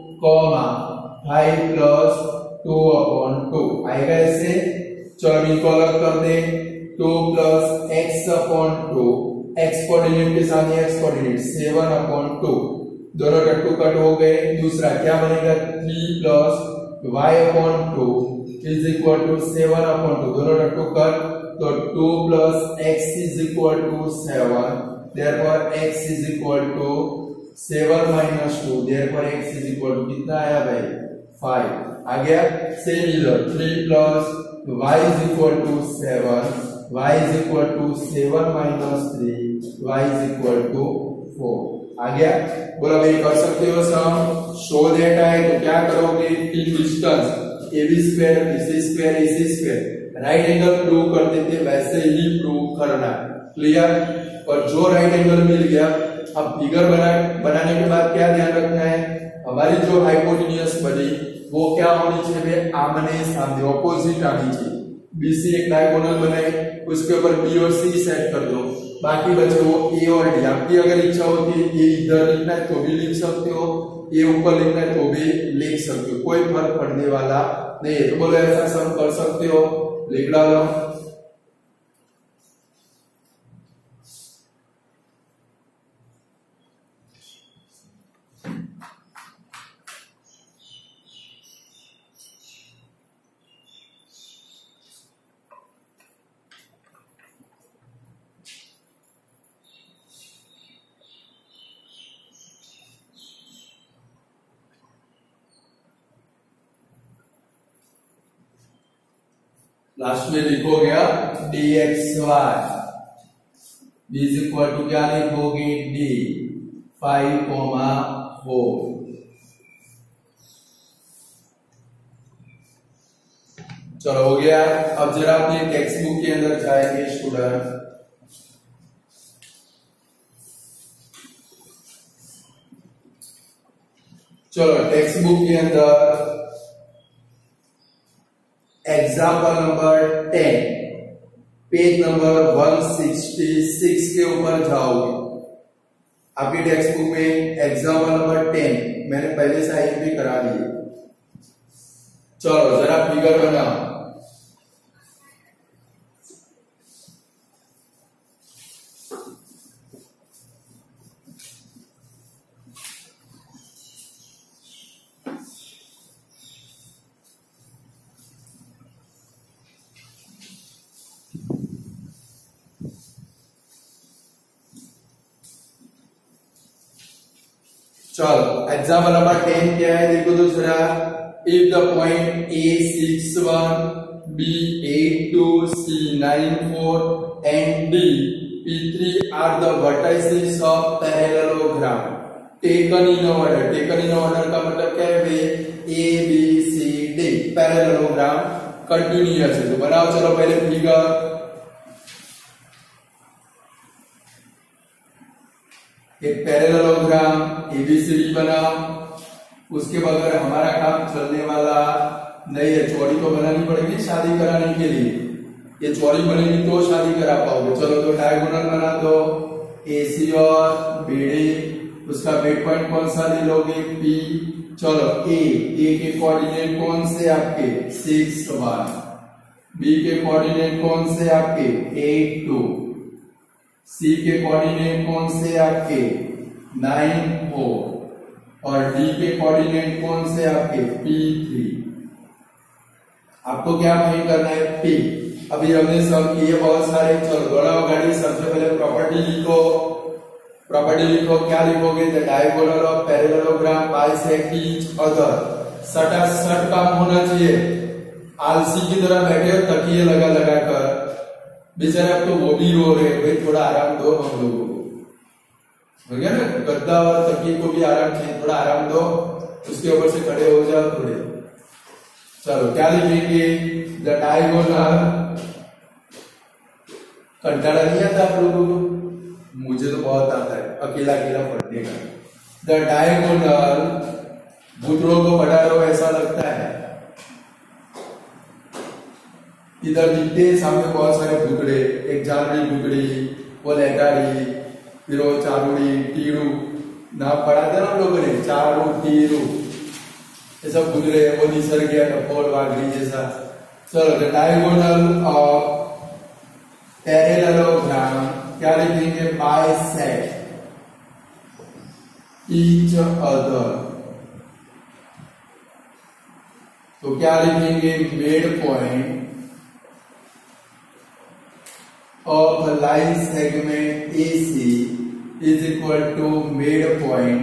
5 + 2 अपॉन 2 आएगा ऐसे। चलो इनको अलग कर दे, 2 + x अपॉन 2, x कोऑर्डिनेट के साथ x कोऑर्डिनेट 7 अपॉन 2, दोनों टू कट हो गए। दूसरा क्या बनेगा 3 + y upon 2 is equal to 7 upon 2, दोनों टू कट, तो 2 + x is equal to 7, therefore x is equal to 7 - 2, therefore x is equal to कितना आया भाई 5 आ गया। सेम इधर 3 + y is equal to 7, y is equal to 7 - 3, y is equal to 4 आ गया। बोला भाई कर सकते हो सम, शो दैट है तो क्या करोगे, इन distance AB square BC square AC square right angle prove करते थे वैसे ही प्रूव करना। क्लियर। और जो राइट एंगल मिल गया, अब फिगर बनाने के बाद क्या ध्यान रखना है, हमारी जो हाइपोटेन्यूज बनी वो क्या होनी चाहिए, आमने सामने ऑपोजिट आनी चाहिए। BC एक डायगोनल बनाए, उसके ऊपर B और C सेट कर दो, बाकी बचे वो A और D। आपकी अगर इच्छा होती है A इधर लिखना है तो भी लिख सकते हो, A ऊपर लिखना है तो भी लिख सकते हो, कोई फर्क पड़ने वाला नहीं है। तो बोलो ऐसा सम कर सकते हो, लिख डालो। लास्ट में लिखोगे dxy b is equal to क्या लिखोगे d 5, 4। चलो हो गया। अब जरा अपने टेक्स्ट बुक के अंदर जाएंगे स्टूडेंट। चलो टेक्स्ट बुक के अंदर एग्जाम्पल नंबर 10 पेज नंबर 166 के ऊपर जाओगे। आपकी टेक्स्ट बुक में एग्जाम्पल नंबर 10 मैंने पहले से भी करा दिए। चलो जरा फिगर बनाओ। चलो एग्जाम्पल नंबर 10 क्या है देखो तो जरा। If the point A 6 1, B 8 2, C 9 4 and D P 3 are the vertices of parallelogram taken in order। taken in order का मतलब क्या है भाई? A B C D parallelogram continuous है। तो बनाओ चलो पहले फिगर। एक पैरेललोग्राम ABCD बनाओ। उसके बगैर हमारा काम चलने वाला नहीं है। चौड़ी तो बनानी पड़ेगी शादी कराने के लिए। ये चौड़ी बनेगी तो शादी करा पाओगे। चलो तो डायगोनल बना दो AC और BD। उसका मिड पॉइंट कौन सा ले लोगे? P। चलो A के कोऑर्डिनेट कौन से आपके? 6 1। B के कोऑर्डिनेट कौन से आपके? 8 2। C के कोऑर्डिनेट कौन से आपके? 9 4। और D के कोऑर्डिनेट कौन से आपके? P 3। आपको क्या फाइंड करना है? P। अभी हमने सब किए बहुत सारे। चलो दोनों गाड़ी सबसे पहले प्रॉपर्टी लिखो। प्रॉपर्टी लिखो, क्या लिखोगे? The diagonal of parallelogram bisect each other. सटासट काम होना चाहिए। आलसी की तरह बैठे हो तकिए लगा लगा कर, बेचारे अब तो वो भी रो रहे हैं। भाई थोड़ा आराम दो हम लोगों को, हो गया ना? गद्दा और तकिए को भी आराम चाहिए, थोड़ा आराम दो। उसके ऊपर से खड़े हो जाओ थोड़े। चलो क्या लिखेंगे? The diagonal. कंटाला नहीं आता आप लोगों को? मुझे तो बहुत आता है अकेला अकेला पढ़ने का। द डायगोनल, भूतड़ों को बढ़ा रहे हो ऐसा लगता है। इधर दिखते सामने बहुत सारे भूतड़े, एक झालड़ी भूतड़ी, वो लहकारी, फिर वो चारूड़ी, टीरू, नाम पढ़ा था ना हम लोगों ने, चारू टीरू, ये सब भूतड़े। वो निसर गया टपोर वागड़ी जैसा। चलो द डायगोनल ऑफ पैरेललोग्राम क्या लिखेंगे? Bisect each other. तो क्या लिखेंगे? Mid point of a line segment AC is equal to midpoint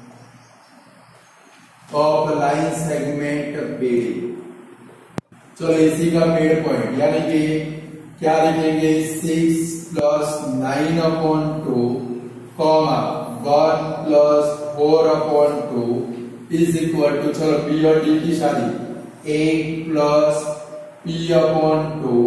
of a line segment BD। चलो AC का मिड पॉइंट यानी कि क्या लिखेंगे? 6 plus 9 upon 2, 1 plus 4 upon 2 is equal to, चलो B और D की शादी, 8 plus P upon 2,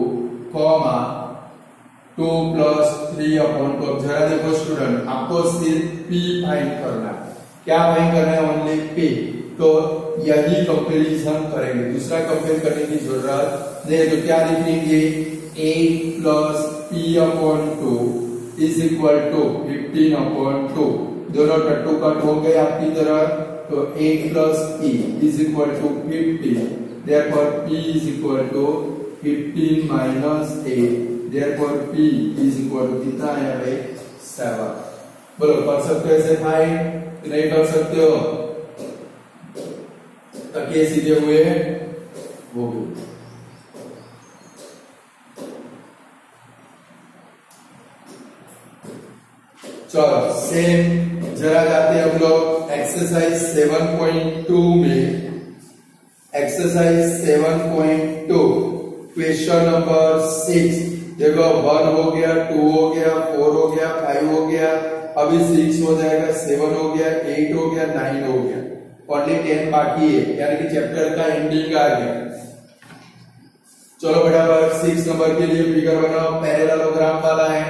2 plus 3 upon 2। अब जरा देखो स्टूडेंट, आपको सिर्फ P फाइंड करना है। क्या फाइंड करना है? Only P। तो यही कंपैरिजन करेंगे, दूसरा कंपेयर करने की जरूरत नहीं। तो क्या लिखेंगे? 8 plus P upon 2 is equal to 15 upon 2। दोनों टट्टू कट हो गए आपकी तरफ। तो 8 plus P is equal to 15। Therefore P is equal to 15 minus 8। Therefore P is equal to कितना है भाई? 7। बोलो कर सकते हो ऐसे फाइंड? नहीं कर सकते हो? तकिए सीधे हुए हो गए। चलो सेम जरा जाते हैं हम लोग एक्सरसाइज 7.2 में। Exercise 7.2 question number 6। देखो 1 हो गया, 2 हो गया, 4 हो गया, 5 हो गया, अभी 6 हो जाएगा, 7 हो गया, 8 हो गया, 9 हो गया, ओनली 10 बाकी है, यानी कि चैप्टर का एंडिंग आ गया। चलो फटाफट 6 नंबर के लिए फिगर बनाओ, पैरेललोग्राम वाला है।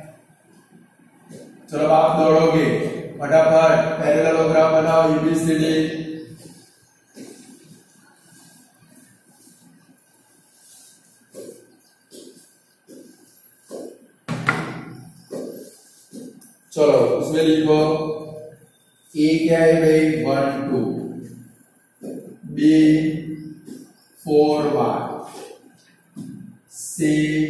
चलो आप दौड़ोगे फटाफट, पैरेललोग्राम बनाओ ABCD। चलो उसमें लिखो A क्या है भाई? 1 2, B 4 1, C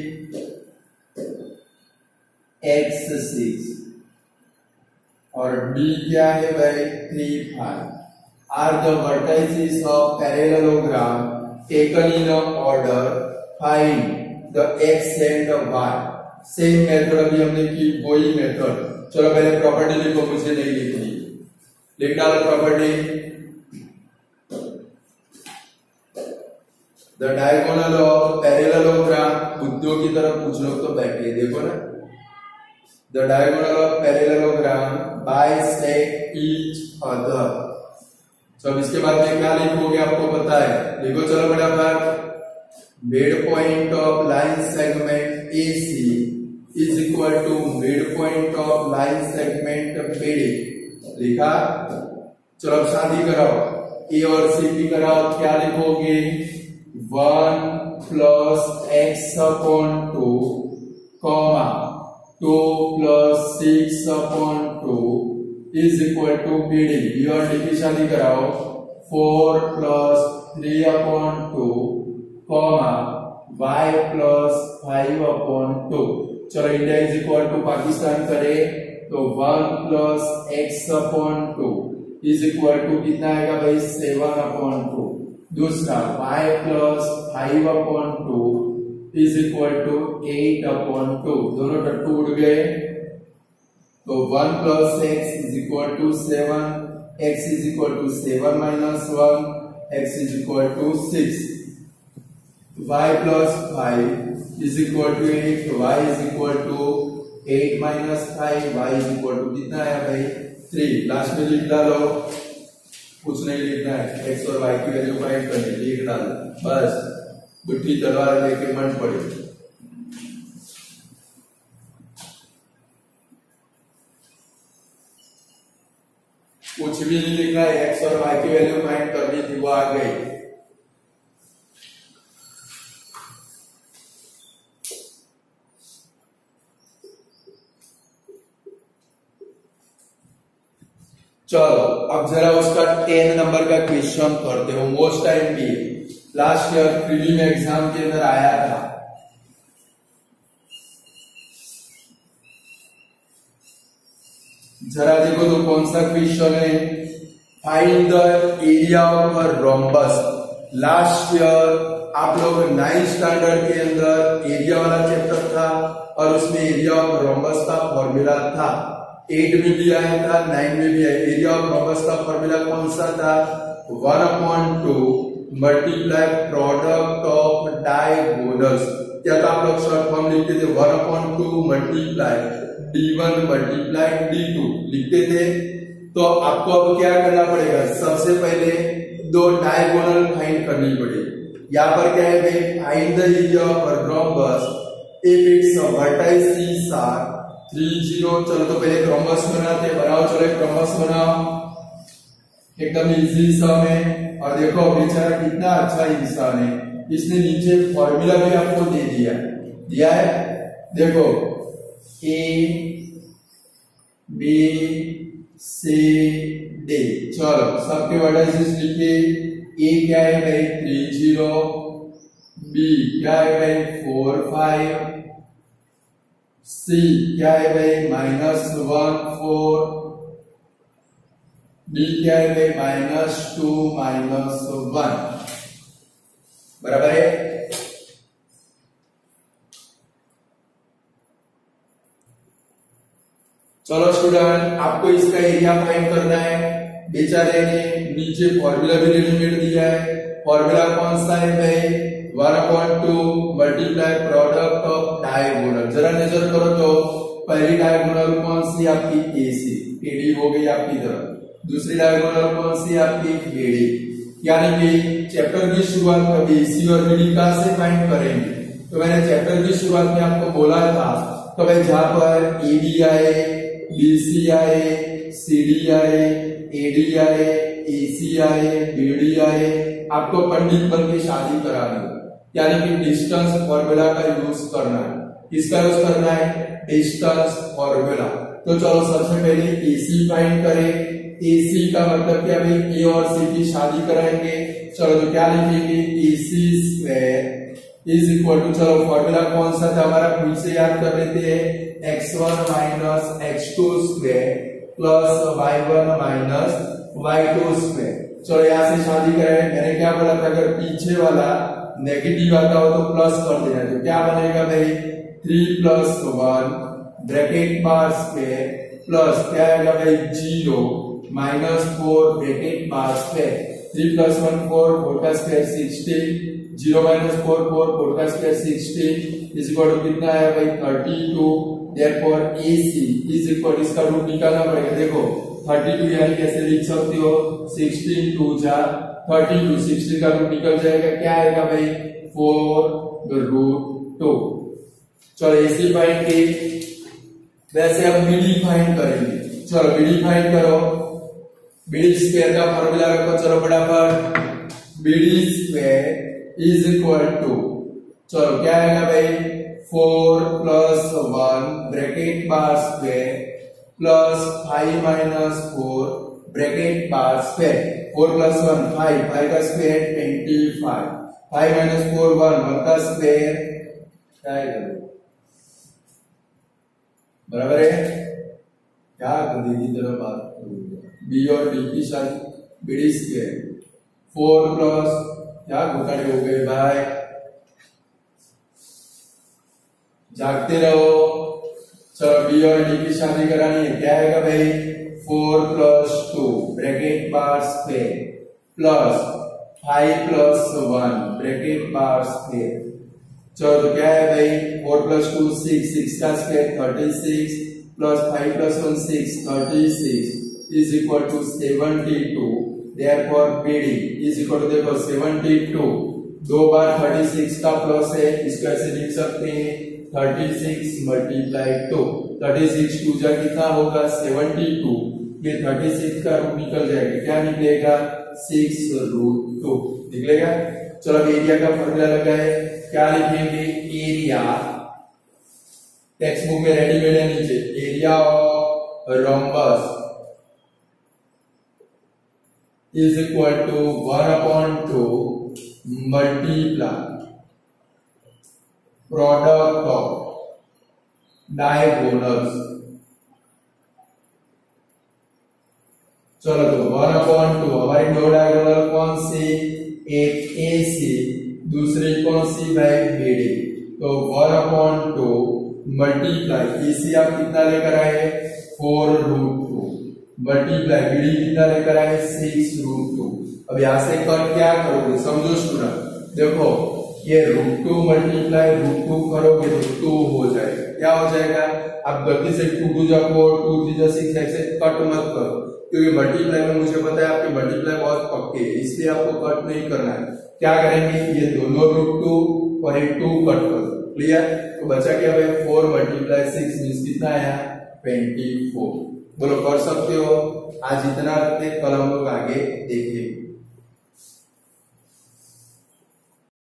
X 6 और D क्या है भाई? 3 5 are the vertices of parallelogram taken in order, find the X and the Y। Same method अभी हमने की, वही मेथड। चलो पहले प्रॉपर्टी लिखो, मुझे नहीं लिखनी। लिख डालो property the diagonal of parallelogram. बुद्धियों की तरफ कुछ लोग तो बैठे देखो ना, the diagonal of parallelogram bisect each other. तो अब इसके बाद में क्या लिखोगे आपको पता है, लिखो चलो फटाफट। Mid point of line segment AC is equal to mid point of line segment BD। लिखा, चलो अब शादी कराओ, A और C की कराओ। क्या लिखोगे, 1 plus x upon 2 comma 2 plus 6 upon 2 is equal to BD। B और D की शादी कराओ, 4 plus 3 upon 2 comma y plus 5 upon 2। चलो India is equal to Pakistan करे तो 1 plus x upon 2 is equal to कितना आएगा भाई, 7 अपॉन 2। दूसरा y plus 5 upon 2 is equal to 8 upon 2। दोनों टट्टू उड़ गए तो 1 plus x is equal to 7, x is equal to 7 minus 1, x is equal to 6। y plus 5 is equal to 8, y is equal to 8 minus 5, y is equal to कितना है भाई, 3। Last में लिख डालो, कुछ नहीं लिखना है, x और y की वैल्यू फाइंड करनी, लिख डालो बस। बुद्धि तलवार लेके मन पड़े। कुछ भी नहीं लिखना है, x और y की वैल्यू फाइंड करनी थी, वो आ गई। चलो अब जरा उसका 10 नंबर का क्वेश्चन करते हो, मोस्ट टाइम भी लास्ट ईयर प्रीलिम एग्जाम के अंदर आया था। जरा देखो तो कौन सा क्वेश्चन है, find the area of a rhombus. Last year आप लोग 9th स्टैंडर्ड के अंदर एरिया वाला चैप्टर था और उसमें एरिया ऑफ रोम्बस का फॉर्मूला था। 8 में भी आया था, 9 में भी आया। एरिया ऑफ रोम्बस का फॉर्मूला कौन सा था, 1/2 मल्टीप्लाई प्रोडक्ट ऑफ डायगोनल्स। क्या था, आप लोग शॉर्ट फॉर्म लिखते थे 1/2 मल्टीप्लाई D1 मल्टीप्लाई D2 लिखते थे। तो आपको अब क्या करना पड़ेगा, सबसे पहले दो डायगोनल फाइंड करनी पड़ेगी। यहाँ पर क्या है भाई, find the area of rhombus if its vertices are 3, 0। चलो तो पहले रोम्बस बनाते, बनाओ, चलो एक रोम्बस बनाओ, एकदम इजी सा में। और देखो बेचारा कितना अच्छा इंसान है, इसने नीचे फॉर्मूला भी आपको दे दिया है। देखो A B C D, चलो सबके वर्टिसेस लिखिए। A क्या है भाई 3, 0, B क्या है भाई 4, 5, C क्या है भाई -1, 4, D क्या है भाई -2, -1, बराबर है। चलो स्टूडेंट, आपको इसका एरिया फाइंड करना है। बेचारे ने नीचे फॉर्मूला भी रेडीमेड दिया है। फॉर्मूला कौन सा है भाई, 1/2 मल्टीप्लाई प्रोडक्ट ऑफ डायगोनल। जरा नजर करो तो पहली डायगोनल कौन सी आपकी AC, AD हो गई आपकी तरफ। दूसरी डायगोनल कौन सी आपकी BD। यानी कि चैप्टर की शुरुआत में AC और BD कहां से फाइंड करेंगे। तो मैंने चैप्टर की शुरुआत में आपको बोला था, तो भाई जहां पर AB आए, BC आए, CD आए, AD आए, AC आए, BD आए, आपको पंडित बन के शादी करानी, यानी कि डिस्टेंस फॉर्मूला का यूज करना है। किसका यूज करना है, डिस्टेंस फॉर्मूला। तो चलो सबसे पहले AC फाइंड करें। AC का मतलब क्या भाई, A और C की शादी कराएंगे। चलो तो क्या लिखेंगे, AC² इज इक्वल टू, चलो फॉर्मूला कौन सा था हमारा, फिर से याद कर लेते हैं, x1 minus x2² plus y1 minus y2²। चलो यहाँ से शादी करें। मैंने क्या बोला था, अगर पीछे वाला नेगेटिव आता हो तो प्लस कर देना। तो क्या बनेगा भाई 3 + 1 ब्रैकेट मार स्क्वायर प्लस क्या आएगा भाई 0 -4 ब्रैकेट बार स्क्वायर 3 + 1 4 4 का स्क्वायर 16 0 - 4 4 4 का स्क्वायर 16 इज इक्वल टू कितना है भाई 32 देयरफॉर AC इज इक्वल इसका रूट निकालना पड़ेगा देखो 32 यानी कैसे लिख सकते हो 16 2 जा 32 16 का रूट निकल जाएगा क्या आएगा भाई 4√2 चलो AC फाइंड की वैसे अब BD फाइंड करेंगे चलो BD फाइंड करो BD स्क्वायर का फार्मूला रखो चलो फटाफट BD square is equal to चलो क्या आएगा भाई 4 + 1 bracket bar square plus 5 - 4 bracket bar square 4 + 1 5 5 का स्क्वायर 25 5 - 4 1 1 का स्क्वायर क्या आएगा बराबर है क्या करेगी जरा बात बी और डी की साथ BD स्क्वायर 4 प्लस क्या घोटाले हो गए भाई जागते रहो चलो बी और डी की शादी करानी है क्या आएगा भाई 4 + 2 bracket bar square plus 5 + 1 bracket bar square चलो तो क्या है भाई 4 + 2 6 6 का square 36 plus 5 + 1 6 36 is equal to 72 therefore BD is equal to देखो 72 दो बार 36 का प्लस है इसको ऐसे लिख सकते हैं 36 × 2 36 2 जा कितना होगा 72 ये 36 का रूट निकल जाएगा क्या निकलेगा 6√2 निकलेगा चलो अब एरिया का फॉर्मूला लगाए क्या लिखेंगे एरिया टेक्स्ट बुक में रेडीमेड है नीचे area of rhombus is equal to 1/2 multiply product of diagonals चलो तो 1/2 हमारी दो डायगोनल कौन सी एक AC दूसरी कौन सी भाई BD तो 1/2 मल्टीप्लाई AC आप कितना लेकर आए 4√2 मल्टीप्लाई BD कितना लेकर आए 6√2 अब यहां से कट क्या करोगे समझो स्टूडेंट देखो ये √2 मल्टीप्लाई √2 करोगे तो 2 हो जाएगा क्या हो जाएगा आप गलती से 2 2 जा 4 2 3 जा 6 ऐसे कट मत करो क्योंकि मल्टीप्लाई में मुझे पता है आपके मल्टीप्लाई बहुत पक्के है इसलिए आपको कट नहीं करना है क्या करेंगे ये दोनों √2 और एक 2 कट कर दो क्लियर तो बचा क्या भाई 4 × 6 मींस कितना आया 24 बोलो कर सकते हो आज इतना रखते कल हम लोग आगे देखेंगे।